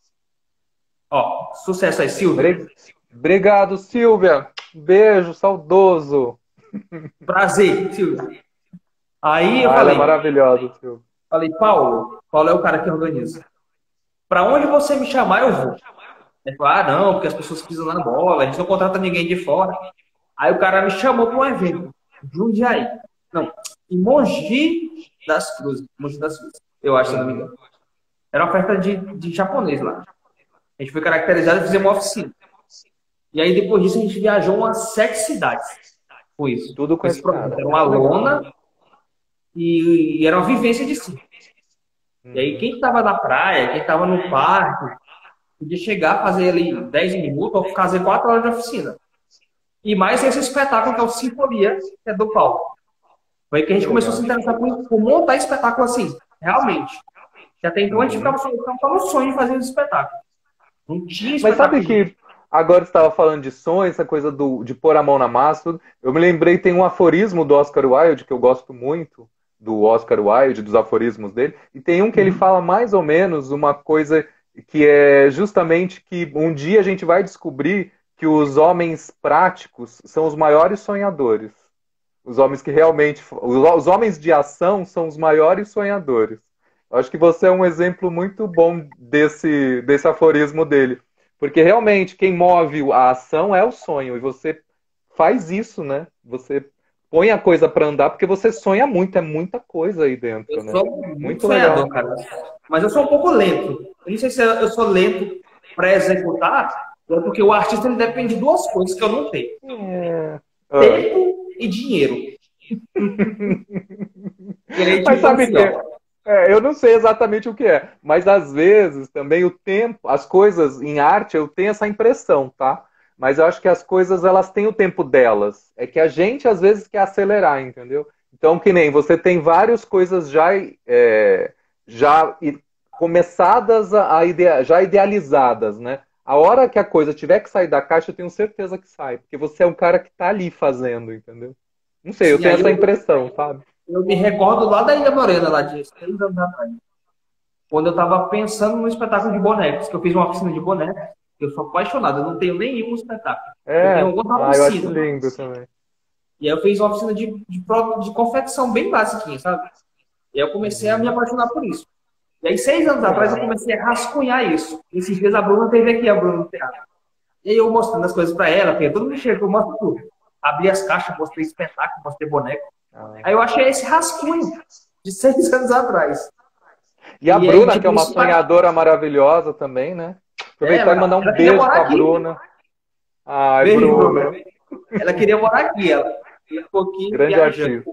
Ó, sucesso aí, Silvia. Obrigado, Silvia. Beijo, saudoso. Prazer, Silvia. Aí eu Ela é falei, maravilhosa, Silvia. Paulo é o cara que organiza. Para onde você me chamar, eu vou. Ele falou, não, porque as pessoas pisam na bola, a gente não contrata ninguém de fora. Aí o cara me chamou para um evento, Jundiaí. Não, em Mogi das Cruzes. Mogi das Cruzes, eu acho, se não me engano. Era uma festa de japonês lá. A gente foi caracterizado e fizemos uma oficina. E aí depois disso a gente viajou umas 7 cidades. Foi isso. Tudo com esse projeto. cara. Era uma lona e era uma vivência de si. E aí quem estava na praia, quem estava no parque, podia chegar, fazer ali 10 minutos ou fazer 4 horas de oficina. E mais esse espetáculo que é o Sinfonia, que é do Paulo. Foi aí que a gente começou a se interessar por montar espetáculo assim, realmente. Que até então a gente ficava só no sonho de fazer esse espetáculo. Não tinha Mas espetáculo. sabe que agora você estava falando de sonho, essa coisa de pôr a mão na massa, tudo. Eu me lembrei, tem um aforismo do Oscar Wilde, que eu gosto muito, do Oscar Wilde, dos aforismos dele, e tem um que ele fala mais ou menos uma coisa que é justamente que um dia a gente vai descobrir que os homens práticos são os maiores sonhadores. Os homens que realmente. Os homens de ação são os maiores sonhadores. Eu acho que você é um exemplo muito bom desse aforismo dele. Porque realmente quem move a ação é o sonho. E você faz isso, né? Você põe a coisa para andar porque você sonha muito. É muita coisa aí dentro, Eu né? sou muito legal. sonhador, cara. Mas eu sou um pouco lento. Eu não sei se eu sou lento para executar, ou porque o artista ele depende de 2 coisas que eu não tenho: tempo e dinheiro. Mas sabe que eu não sei exatamente o que é, mas às vezes também o tempo, as coisas em arte, eu tenho essa impressão, tá? Mas eu acho que as coisas elas têm o tempo delas. É que a gente às vezes quer acelerar, entendeu? Então, que nem você tem várias coisas já começadas já idealizadas, né? A hora que a coisa tiver que sair da caixa, eu tenho certeza que sai, porque você é um cara que tá ali fazendo, entendeu? Não sei, eu tenho essa impressão, sabe? Eu me recordo lá da Ilha Morena, lá de 6 anos atrás, quando eu estava pensando no espetáculo de bonecos, que eu fiz uma oficina de bonecos. Eu sou apaixonado, eu não tenho nenhum espetáculo. Eu tenho alguma eu oficina. acho lindo também. E aí eu fiz uma oficina de confecção bem basiquinha, sabe? E aí eu comecei a me apaixonar por isso. E aí, 6 anos atrás, eu comecei a rascunhar isso. Esses dias a Bruna teve aqui, a Bruna no teatro. E aí eu mostrando as coisas pra ela, porque todo mundo chega, eu mostro tudo. Abri as caixas, mostrei espetáculo, mostrei boneco. Aí eu achei esse rascunho de 6 anos atrás. E a E aí, Bruna, que é tipo, uma isso tá... sonhadora maravilhosa também, né? Aproveitar e mandar um ela queria beijo morar pra aqui. Bruna. Ai, Beijo, Bruna. Bruno. Ela queria morar aqui, ela ficou aqui Grande viajando. artista.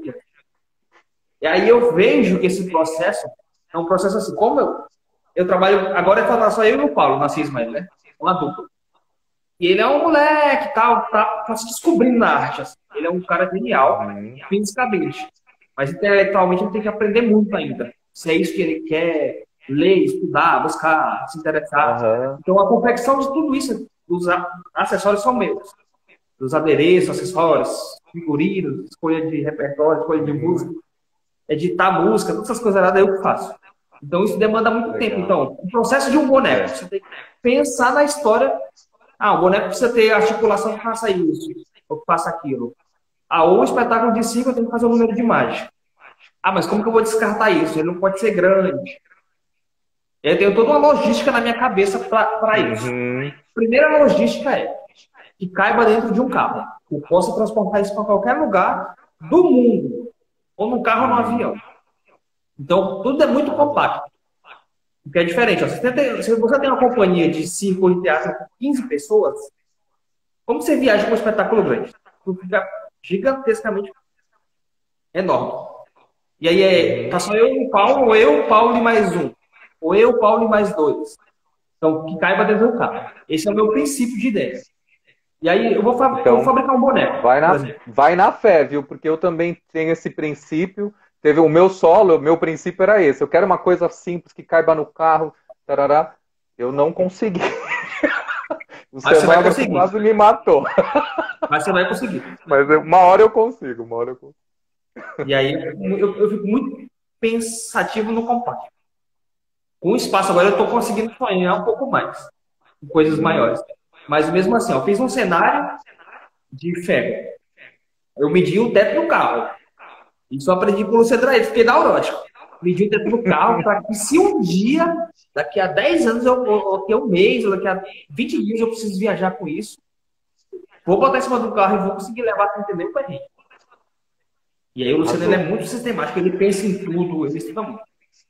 E aí eu vejo que esse processo é um processo assim, como eu trabalho, agora é só eu e o Paulo, na Cisma, né? Uma dupla. E ele é um moleque, tal, tá se descobrindo na arte. Assim. Ele é um cara genial, Uhum. fisicamente. Mas intelectualmente ele tem que aprender muito ainda. Se é isso que ele quer, ler, estudar, buscar, se interessar. Aham. Então a confecção de tudo isso, os acessórios são meus. Dos adereços, acessórios, figurinos, escolha de repertório, escolha de música, editar música, todas essas coisas lá eu que faço. Então isso demanda muito tempo. Legal. Então, o processo de um boneco, você tem que pensar na história. Ah, o boneco precisa ter articulação que faça isso, ou que faça aquilo. Ah, ou o espetáculo de circo eu tenho que fazer um número de mágica. Ah, mas como que eu vou descartar isso? Ele não pode ser grande. Eu tenho toda uma logística na minha cabeça para isso. Uhum. A primeira logística é que caiba dentro de um carro. Eu possa transportar isso para qualquer lugar do mundo. Ou num carro ou num avião. Então, tudo é muito compacto. O que é diferente. Ó, se você tem uma companhia de circo ou de teatro com 15 pessoas, como você viaja com um espetáculo grande? Tudo fica gigantescamente enorme. E aí tá só eu e o Paulo, ou eu, o Paulo e mais um. Ou eu, o Paulo e mais dois. Então, que caiba dentro do carro. Esse é o meu princípio de ideia. E aí eu vou fabricar um boneco. Vai na fé, viu? Porque eu também tenho esse princípio. Teve o meu solo, o meu princípio era esse. Eu quero uma coisa simples que caiba no carro. Tarará. Eu não consegui. O Mas você vai cenógrafo conseguir. quase me matou. Mas você vai conseguir. Mas uma hora eu consigo, uma hora eu consigo. E aí eu fico muito pensativo no compacto. Com o espaço agora eu estou conseguindo sonhar um pouco mais. Com coisas maiores. Mas mesmo assim, eu fiz um cenário de ferro. Eu medi o teto do carro. Isso eu aprendi com o Luciano Draíde, fiquei neurótico. Medi o teto do carro para que se um dia, daqui a 10 anos, ou daqui a um mês, ou daqui a 20 dias eu preciso viajar com isso, vou botar em cima do carro e vou conseguir levar para entender o perrengue. E aí o Luciano ele é muito sistemático, ele pensa em tudo, ele estuda muito.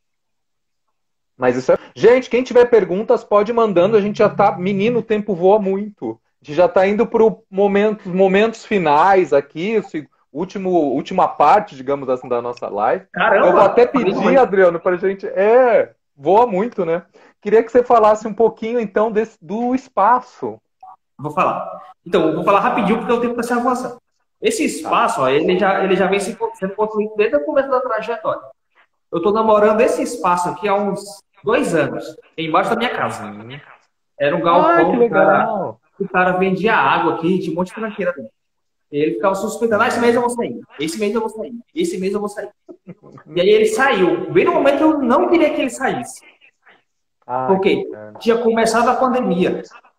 Mas isso é... Gente, quem tiver perguntas, pode ir mandando. A gente já tá... Menino, o tempo voa muito. A gente já tá indo para momentos finais aqui, última parte, digamos assim, da nossa live. Caramba! Eu vou até pedir, Adriano, pra gente... voa muito, né? Queria que você falasse um pouquinho, então, do espaço. Vou falar. Então, eu vou falar rapidinho, porque eu tenho que prestar avançar. Esse espaço, ó, ele já vem sendo construído desde o começo da trajetória. Eu estou namorando esse espaço aqui há uns 2 anos, embaixo da minha casa. Era um galpão que o cara vendia água aqui, tinha um monte de tranqueira dentro. Ele ficava suspeitando, esse mês eu vou sair, esse mês eu vou sair, esse mês eu vou sair. E aí ele saiu. Bem no momento eu não queria que ele saísse. Porque tinha começado a pandemia.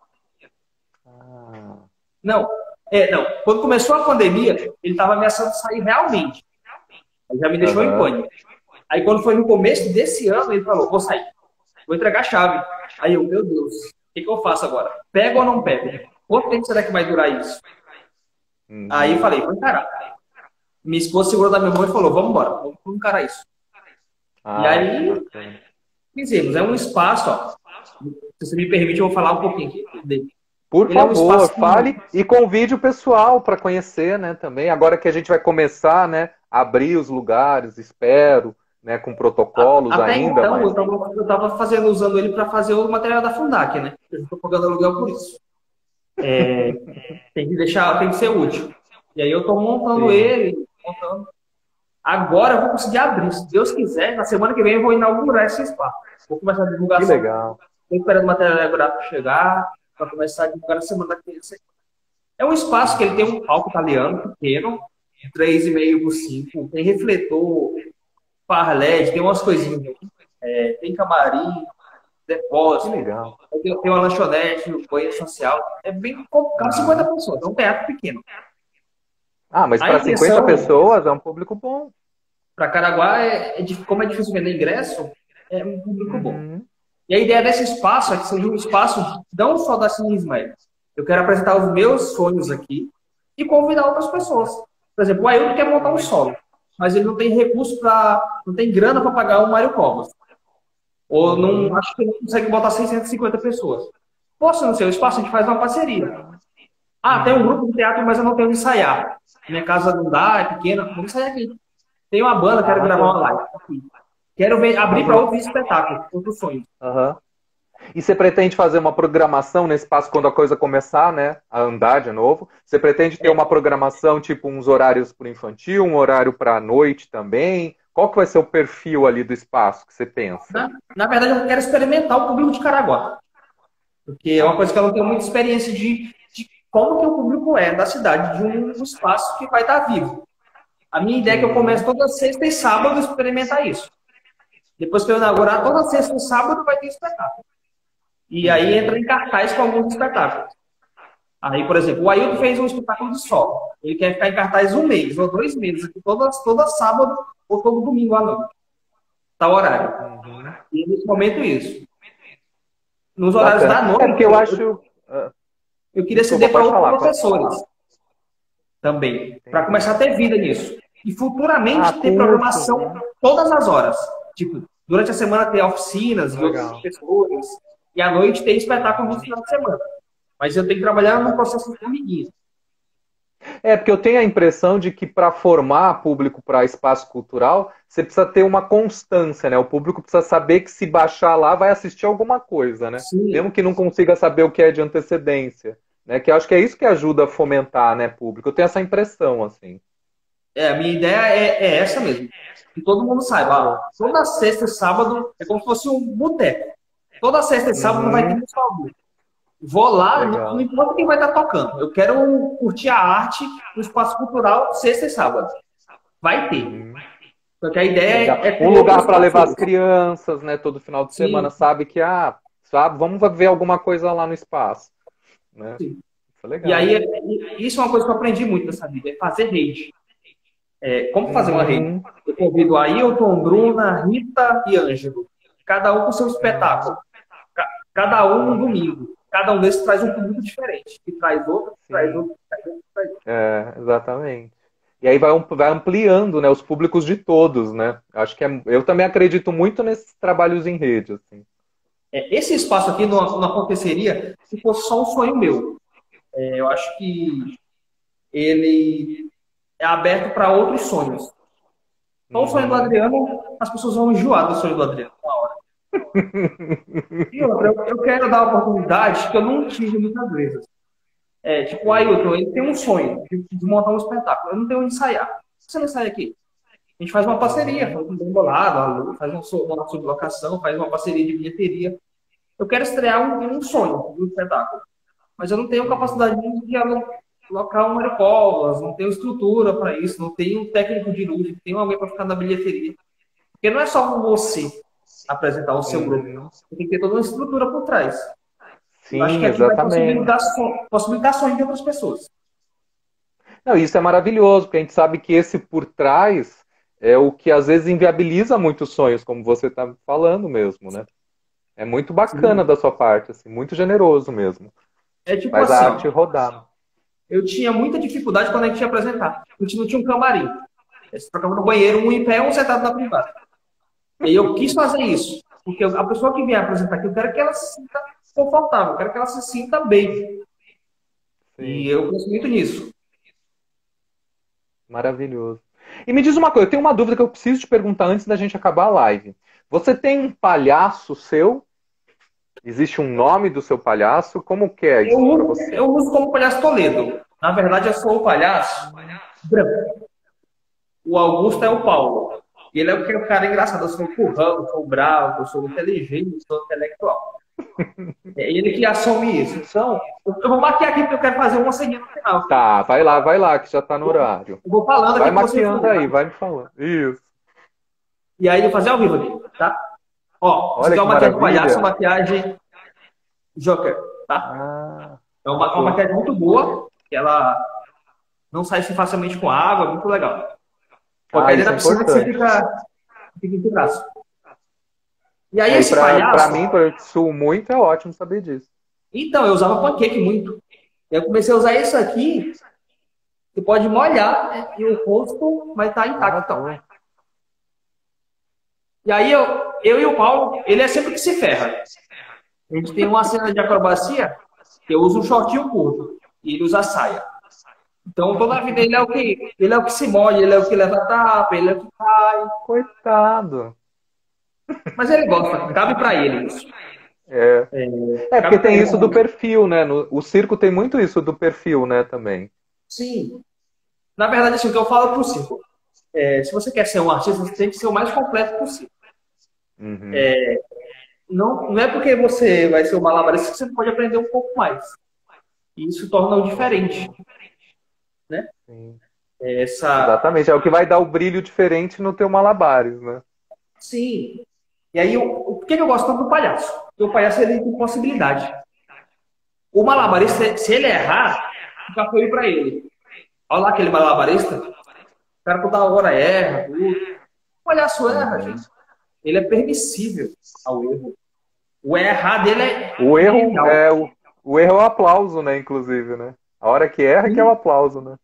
Não. Quando começou a pandemia, ele estava ameaçando sair realmente. Ele já me deixou em pânico. Aí quando foi no começo desse ano, ele falou, vou sair. Vou entregar a chave. Aí eu, meu Deus, o que eu faço agora? Pego ou não pego? Quanto tempo será que vai durar isso? Aí eu falei, vou encarar. Minha esposa segurou da minha mão e falou, vamos embora, vamos encarar isso. E aí, fizemos. É um espaço, ó. Se você me permite, eu vou falar um pouquinho aqui dele. Por favor, fale e convide o pessoal para conhecer, né, também. Agora que a gente vai começar, né, a abrir os lugares, espero, né, com protocolos até ainda. Então, mas... eu estava usando ele para fazer o material da Fundac, né? Eu estou pagando aluguel por isso. Tem que ser útil. E aí eu estou montando ele, Agora eu vou conseguir abrir. Se Deus quiser, na semana que vem eu vou inaugurar esse espaço. Vou começar a divulgação. Que legal. Estou esperando o material gráfico chegar, para começar a divulgar na semana que vem. É um espaço que ele tem um palco italiano pequeno, 3,5 por 5, tem refletor, par LED, tem umas coisinhas aqui. Tem camarim, depósito. Que legal. Tem uma lanchonete, um banheiro social. É bem complicado, 50 pessoas, é um teatro pequeno. Mas para 50 pessoas é um público bom. Para Caraguá, como é difícil vender ingresso, é um público bom. E a ideia desse espaço é que seja um espaço não só da Cine Ismael. Eu quero apresentar os meus sonhos aqui e convidar outras pessoas. Por exemplo, o Ailton quer montar um solo, mas ele não tem recurso não tem grana para pagar o Mário Covas. Ou não, Uhum. acho que não consegue botar 650 pessoas. Poxa, no seu espaço, a gente faz uma parceria. Ah, tem um Uhum. grupo de teatro, mas eu não tenho onde ensaiar. Minha casa não dá, é pequena, vamos ensaiar aqui. Tem uma banda, quero gravar uma Arrasou. live aqui. Quero abrir para Arrasou. outros espetáculos, outros sonhos. Aham. E você pretende fazer uma programação nesse espaço quando a coisa começar, né, a andar de novo? Você pretende ter É, uma programação, tipo uns horários para infantil, um horário para a noite também? Qual que vai ser o perfil ali do espaço que você pensa? na verdade, eu quero experimentar o público de Caraguá. Porque é uma Ah, coisa que eu não tenho muita experiência de como que o público é da cidade, de um espaço que vai estar vivo. A minha ideia é que eu começo uhum, toda sexta e sábado a experimentar isso. Depois que eu inaugurar, toda sexta e sábado vai ter espetáculo. E aí entra uhum, em cartaz com alguns espetáculos. Aí, por exemplo, o Ailton fez um espetáculo de solo. Ele quer ficar em cartaz um mês ou 2 meses, aqui toda sábado ou todo domingo à noite. Tá o horário. uhum. E nesse momento isso. Nos horários Bacana. da É porque noite, eu eu, acho. eu queria Desculpa, ceder para pode outros falar. professores também, para Entendi. começar a ter vida nisso. E Ah, futuramente ter cursos, programação né? todas as horas. Tipo, durante a semana ter oficinas de outros Legal. professores, e à noite ter espetáculo no final de semana. Mas eu tenho que trabalhar num processo de formiguinha. É, porque eu tenho a impressão de que para formar público para espaço cultural, você precisa ter uma constância, né? O público precisa saber que se baixar lá vai assistir alguma coisa, né? Mesmo Sim, que não consiga saber o que é de antecedência, né? Que eu acho que é isso que ajuda a fomentar, né, público. Eu tenho essa impressão, assim. a minha ideia é essa mesmo. Que todo mundo saiba, Show. toda sexta e sábado é como se fosse um boteco. Toda sexta e sábado vai ter Uhum, música ao vivo. Vou lá, não legal. importa quem vai estar tocando. Eu quero curtir a arte no espaço cultural sexta e sábado. Vai ter. Uhum, Porque a ideia legal. é Um ter lugar outros para levar as parceiros. crianças, né? Todo final de semana Sim, sabe que, sabe, vamos ver alguma coisa lá no espaço, né? sim. Isso é E legal. aí, isso é uma coisa que eu aprendi muito nessa vida, é fazer rede. Como fazer uma rede? Uhum, Eu convido Ailton, Bruna, Rita e Ângelo. Cada um com seu uhum, espetáculo. Cada um um domingo. Cada um desses traz um público diferente. E traz outro, traz sim. outro, traz outro, traz outro. É, exatamente. E aí vai ampliando, né, os públicos de todos, né? Acho que eu também acredito muito nesses trabalhos em rede, assim. Esse espaço aqui não aconteceria se fosse só um sonho meu. Eu acho que ele é aberto para outros sonhos. Só o sonho do Uhum. Adriano, as pessoas vão enjoar do sonho do Adriano uma hora. E outra, eu quero dar uma oportunidade que eu não tive muitas vezes. Tipo, o Sim, Ailton, ele tem um sonho de montar um espetáculo. Eu não tenho onde ensaiar. Por que você não ensaia aqui? A gente faz uma parceria, uhum, faz um bem bolado, faz uma sublocação, faz uma parceria de bilheteria. Eu quero estrear um sonho, um espetáculo. Mas eu não tenho uhum, capacidade de alocar um Mário Covas, não tenho estrutura para isso, não tenho um técnico de luz, não tenho alguém para ficar na bilheteria. Porque não é só você apresentar o seu grupo. uhum. Você tem que ter toda uma estrutura por trás. Eu acho que Sim, aqui vai exatamente. possibilitar sonhos de outras pessoas. Não, isso é maravilhoso, porque a gente sabe que esse por trás é o que às vezes inviabiliza muitos sonhos, como você está falando mesmo, né? É muito bacana Sim. da sua parte, assim, muito generoso mesmo. É tipo Faz a assim, arte ó, rodar. eu tinha muita dificuldade quando a gente ia apresentar. A gente não tinha um camarim. Eles trocavam no banheiro, um em pé, um sentado na privada. E aí eu quis fazer isso. Porque a pessoa que vier apresentar aqui, eu quero que ela se sinta confortável, eu quero que ela se sinta bem. E Sim, eu penso muito nisso. maravilhoso. E me diz uma coisa, eu tenho uma dúvida que eu preciso te perguntar antes da gente acabar a live. Você tem um palhaço seu? Existe um nome do seu palhaço? Como que é isso para você? Eu uso como palhaço Toledo. Na verdade, eu sou o palhaço branco. O Augusto é o Paulo. Ele é o cara engraçado. Eu sou o currão, eu sou o bravo, eu sou o inteligente, eu sou o intelectual. É ele que assume isso. Então, eu vou maquiar aqui porque eu quero fazer uma ceninha no final. Tá, vai lá, que já tá no horário. Eu vou falando aqui Vai com você maquiando falando, aí, tá? vai me falando. Isso. E aí eu vou fazer ao vivo aqui, tá? Ó, isso Olha aqui é que uma maquiagem de palhaço, maravilha. uma maquiagem Joker, tá? Ah, É uma arrasou. maquiagem muito boa, que ela não sai assim facilmente com água, muito legal. Pô, Ah, cair dentro isso da é piscina que você importante. fica em braço. E aí É, e esse pra palhaço, mim, para eu que suo muito, é ótimo saber disso. então, eu usava pancake muito. Eu comecei a usar isso aqui, você pode molhar, né, e o rosto vai estar intacto. Então. Arrasou. E aí eu e o Paulo, ele é sempre que se ferra. A gente tem uma cena de acrobacia que eu uso um shortinho curto e ele usa saia. Então, toda a vida ele é o que? Ele é o que se molha, ele é o que leva tapa, ele é o que cai. Coitado. Mas ele gosta, cabe pra ele isso. Porque tem isso do perfil, né? O circo tem muito isso do perfil, né, também. Sim. Na verdade, assim, o que eu falo pro circo, se você quer ser um artista, você tem que ser o mais completo possível. Uhum. Não é porque você vai ser um malabarista que você pode aprender um pouco mais. E isso torna o diferente. Né? Sim. Essa... Exatamente, é o que vai dar o brilho diferente no teu malabares, né? Sim. E aí, por que eu gosto tanto do palhaço? Porque o palhaço ele tem possibilidade. O malabarista, se ele errar, fica feio pra ele. Olha lá aquele malabarista, o cara toda hora erra, tudo. O palhaço erra, gente. Ele é permissível ao erro. O errar dele é... O erro é o aplauso, né, inclusive, né? A hora que erra que é o aplauso, né?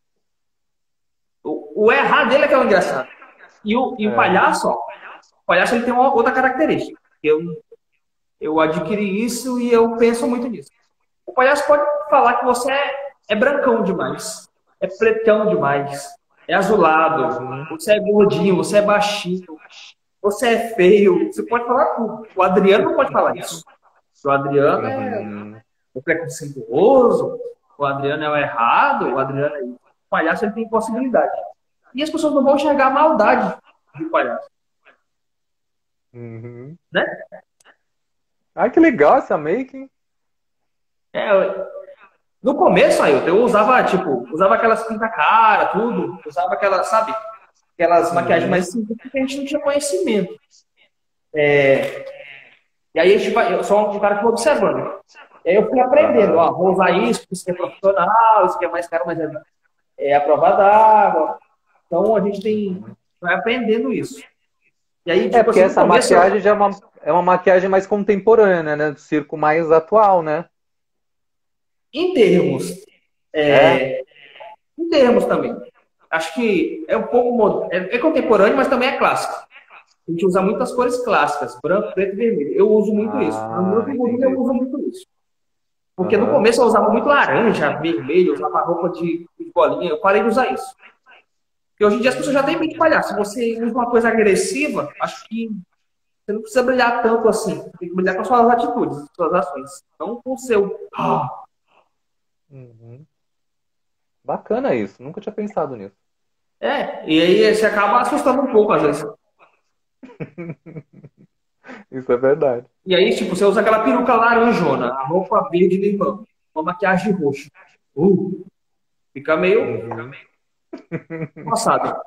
O errar dele é que é o engraçado. E o palhaço, ó, o palhaço ele tem uma outra característica. Eu adquiri isso e eu penso muito nisso. O palhaço pode falar que você é brancão demais, é pretão demais, é azulado, você é gordinho, você é baixinho, você é feio. Você pode falar tudo. O Adriano não pode falar isso. O Adriano é o preconceituoso, o Adriano é o errado, o Adriano é... O palhaço ele tem possibilidade. E as pessoas não vão enxergar a maldade do palhaço. Né? Ah, que legal essa making. No começo, aí eu usava, usava aquelas pinta-cara, tudo. Usava aquelas, sabe? Aquelas maquiagens mais simples, porque a gente não tinha conhecimento. E aí eu sou um cara que foi observando. E aí eu fui aprendendo, ó, vou usar isso que é profissional, isso que é mais caro, mas é a prova d'água. Então a gente vai aprendendo isso. E aí, porque essa maquiagem já é uma maquiagem mais contemporânea, né? Do circo mais atual, né? Em termos. Em termos também. Acho que é um pouco é contemporâneo, mas também é clássico. A gente usa muitas cores clássicas, branco, preto e vermelho. Eu uso muito isso. No meu figurino eu uso muito isso. Porque no começo eu usava muito laranja, vermelho, eu usava roupa de bolinha. Eu parei de usar isso. Porque hoje em dia as pessoas já têm medo de palhaço. Se você usa uma coisa agressiva, acho que você não precisa brilhar tanto assim. Tem que brilhar com as suas atitudes, as suas ações. Não com o seu... Bacana isso. Nunca tinha pensado nisso. E aí você acaba assustando um pouco às vezes. Isso é verdade. E aí, você usa aquela peruca laranjona, a roupa verde limão, uma maquiagem roxa. Fica meio... Passado.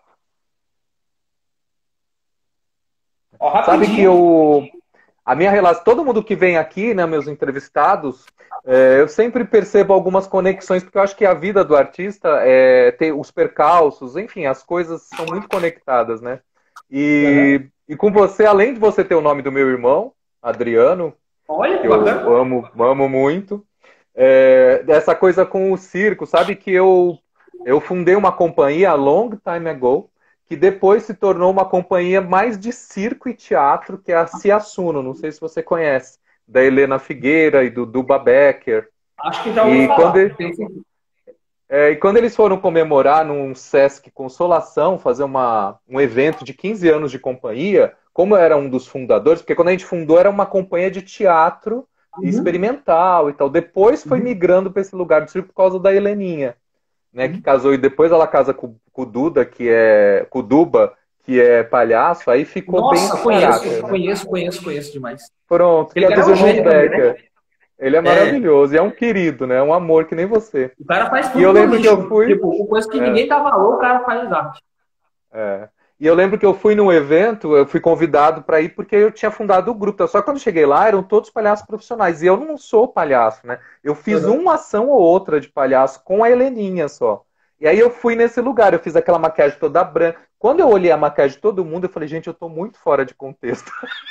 Sabe que a minha relação, todo mundo que vem aqui, né, meus entrevistados, eu sempre percebo algumas conexões, porque eu acho que a vida do artista tem os percalços, enfim, as coisas são muito conectadas, né? E com você, além de você ter o nome do meu irmão, Adriano, que eu amo muito, essa coisa com o circo, sabe que eu fundei uma companhia a long time ago, que depois se tornou uma companhia mais de circo e teatro, que é a Ciassuno, não sei se você conhece, da Helena Figueira e do Duba Becker. Acho que já ouvi falar. E quando eles foram comemorar num Sesc Consolação, fazer um evento de 15 anos de companhia, como eu era um dos fundadores, porque quando a gente fundou era uma companhia de teatro experimental e tal, depois foi migrando para esse lugar do circo por causa da Heleninha, né, que casou, e depois ela casa com o Duda, com o Duba, que é palhaço, aí ficou bem... Nossa, conheço demais. Pronto, ele é um gênio também, né? Ele é maravilhoso, e é um querido, né? Um amor que nem você. O cara faz tudo. E eu lembro que eu fui... coisa que ninguém dá valor, o cara faz arte. E eu lembro que eu fui num evento, eu fui convidado para ir porque eu tinha fundado o grupo. Só que quando eu cheguei lá, eram todos palhaços profissionais. E eu não sou palhaço, né? Eu fiz uma ação ou outra de palhaço com a Heleninha só. E aí eu fui nesse lugar, eu fiz aquela maquiagem toda branca. Quando eu olhei a maquiagem de todo mundo, eu falei, gente, eu tô muito fora de contexto.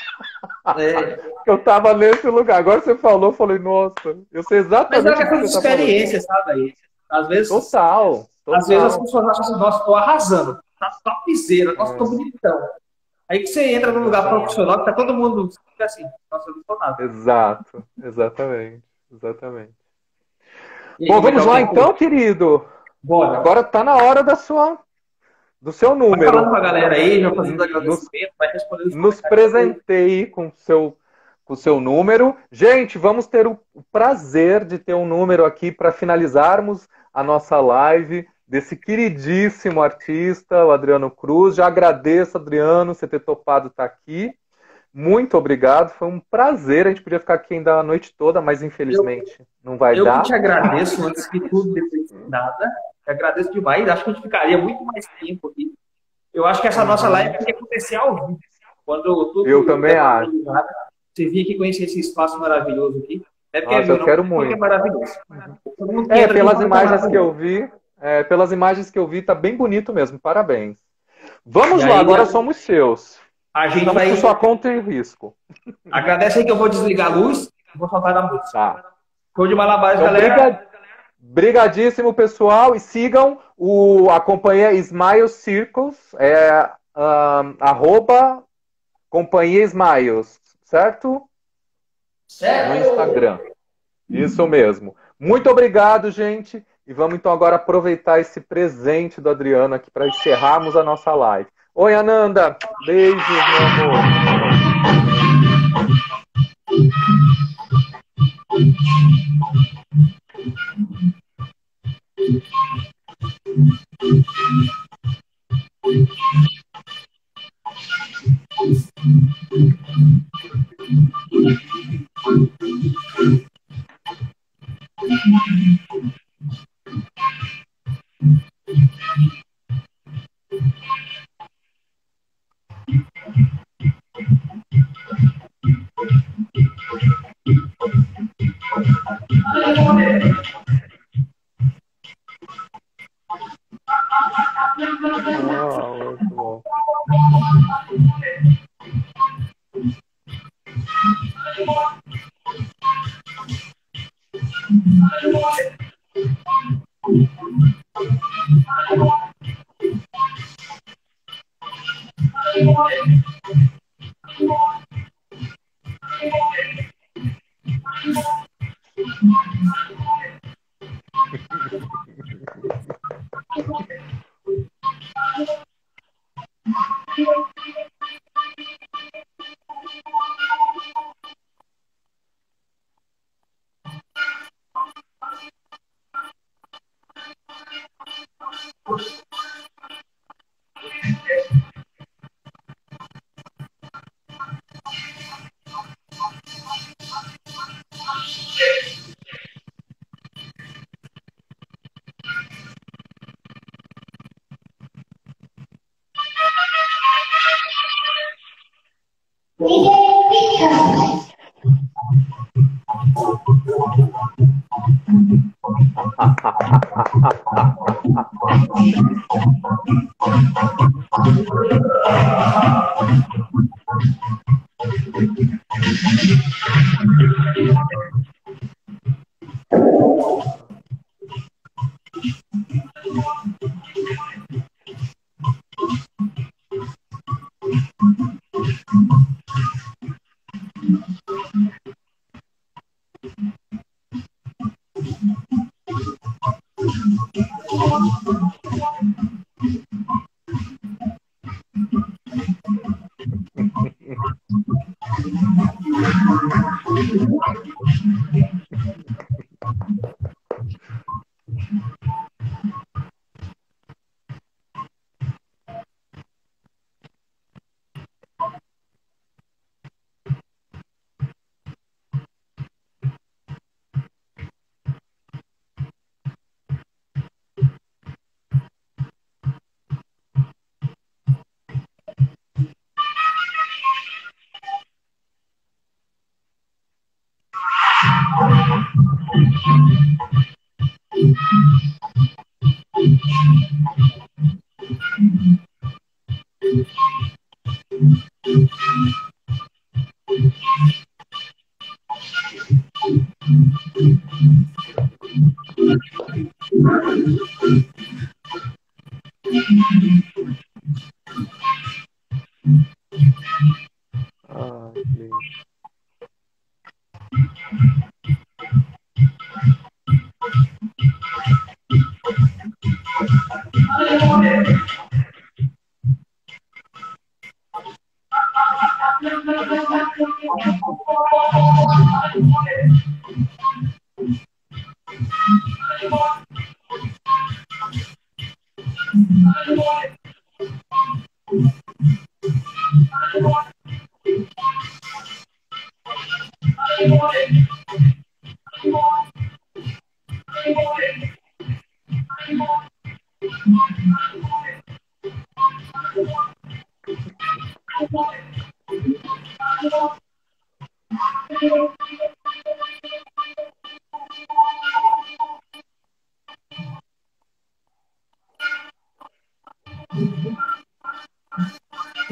Eu tava nesse lugar. Agora você falou, eu falei, nossa, eu sei exatamente o que você tá falando. Mas é uma experiência, sabe? Aí. Às vezes... Total. Às vezes as pessoas acham assim, nossa, tô arrasando. Tá topzera, nossa, tô bonitão. Aí que você entra num lugar profissional que tá todo mundo fica assim, nossa, eu não sou nada. Exato, exatamente, exatamente. E aí, Bom, como é que tá vamos o lá tempo? então, querido. Bora. Agora tá na hora do seu Vai falando com número. a galera aí, já fazendo Nos, agradecimento, vai respondendo os nos comentários aí. presenteie com o seu número. Gente, vamos ter o prazer de ter um número aqui para finalizarmos a nossa live desse queridíssimo artista, o Adriano Cruz. Já agradeço, Adriano, você ter topado estar aqui. Muito obrigado, foi um prazer. A gente podia ficar aqui ainda a noite toda, mas Eu, infelizmente não vai eu que te dar. agradeço, antes de tudo, depois de nada. Te agradeço demais. Acho que a gente ficaria muito mais tempo aqui. Eu acho que essa nossa live Uhum. tem que acontecer ao vivo. Quando Eu tudo também der uma acho. melhorada, você vir aqui conhecer esse espaço maravilhoso aqui. Não é porque é Nossa, meu, eu não, quero porque é muito. maravilhoso. Todo mundo que entra aqui Pelas fala que é imagens que eu maravilhoso. vi, tá bem bonito mesmo. Parabéns. E Vamos lá, aí agora somos seus. a gente Estamos por vai. sua conta e risco. Agradece aí que eu vou desligar a luz e vou soltar a música. Tá. Show de malabares, Então, galera. brigadíssimo, pessoal. E sigam a companhia Smile Circles, arroba companhia Smiles, certo? No Certo? Instagram. Isso mesmo. Muito obrigado, gente. E vamos então agora aproveitar esse presente do Adriano aqui para encerrarmos a nossa live. Oi, Ananda. Beijos, meu amor. Ah, muito bom.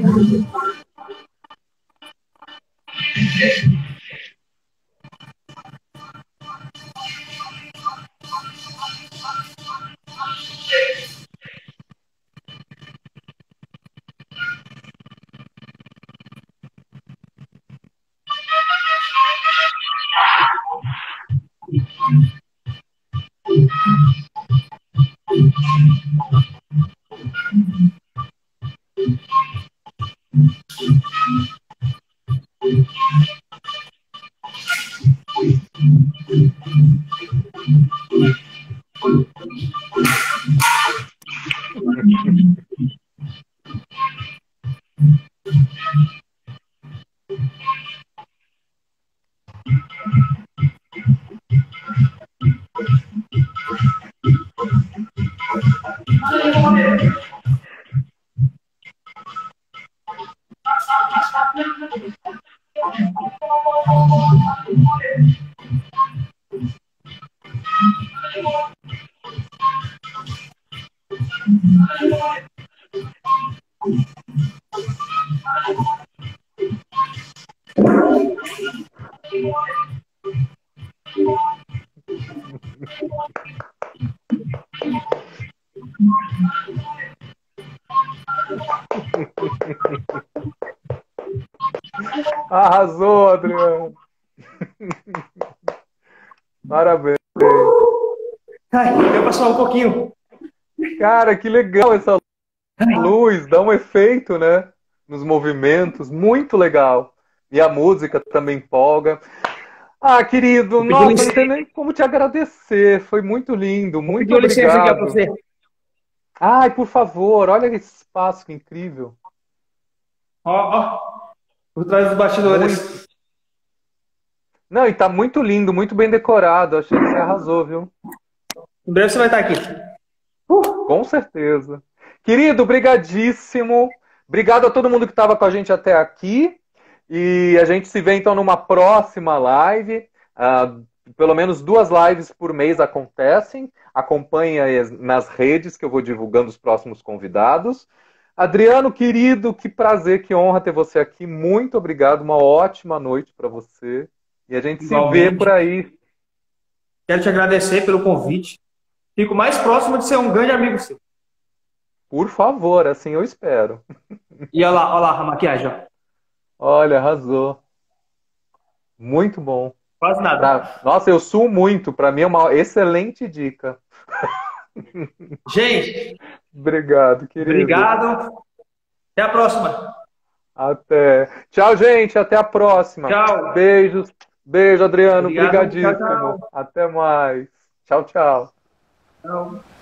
Arrasou, Adriano. Parabéns. Ai, deu pra suar um pouquinho. Cara, que legal essa luz, dá um efeito, né? Nos movimentos, muito legal. E a música também empolga. Ah, querido, nossa, não tem nem como te agradecer. Foi muito lindo, muito Pediu licença aqui ó, pra obrigado. você. Ai, por favor, olha esse espaço que incrível. Ó, ó. Por trás dos bastidores. Não, e tá muito lindo, muito bem decorado. Achei que você arrasou, viu? Em breve você vai estar aqui. Com certeza. Querido, brigadíssimo. Obrigado a todo mundo que estava com a gente até aqui. E a gente se vê então numa próxima live. Pelo menos 2 lives por mês acontecem. Acompanhe aí nas redes que eu vou divulgando os próximos convidados. Adriano, querido, que prazer, que honra ter você aqui. Muito obrigado. Uma ótima noite para você. E a gente Igualmente. se vê por aí. Quero te agradecer pelo convite. Fico mais próximo de ser um grande amigo seu. Por favor, assim eu espero. E olha lá a maquiagem, ó. Olha, arrasou. Muito bom. Quase nada. Nossa, eu suo muito. Para mim é uma excelente dica. Gente, Obrigado, querido. obrigado. Até a próxima. Até. Tchau, gente. Até a próxima. Tchau. Beijos. Beijo, Adriano. Obrigado. Obrigadíssimo. Tchau, tchau. Até mais. Tchau, tchau. Tchau.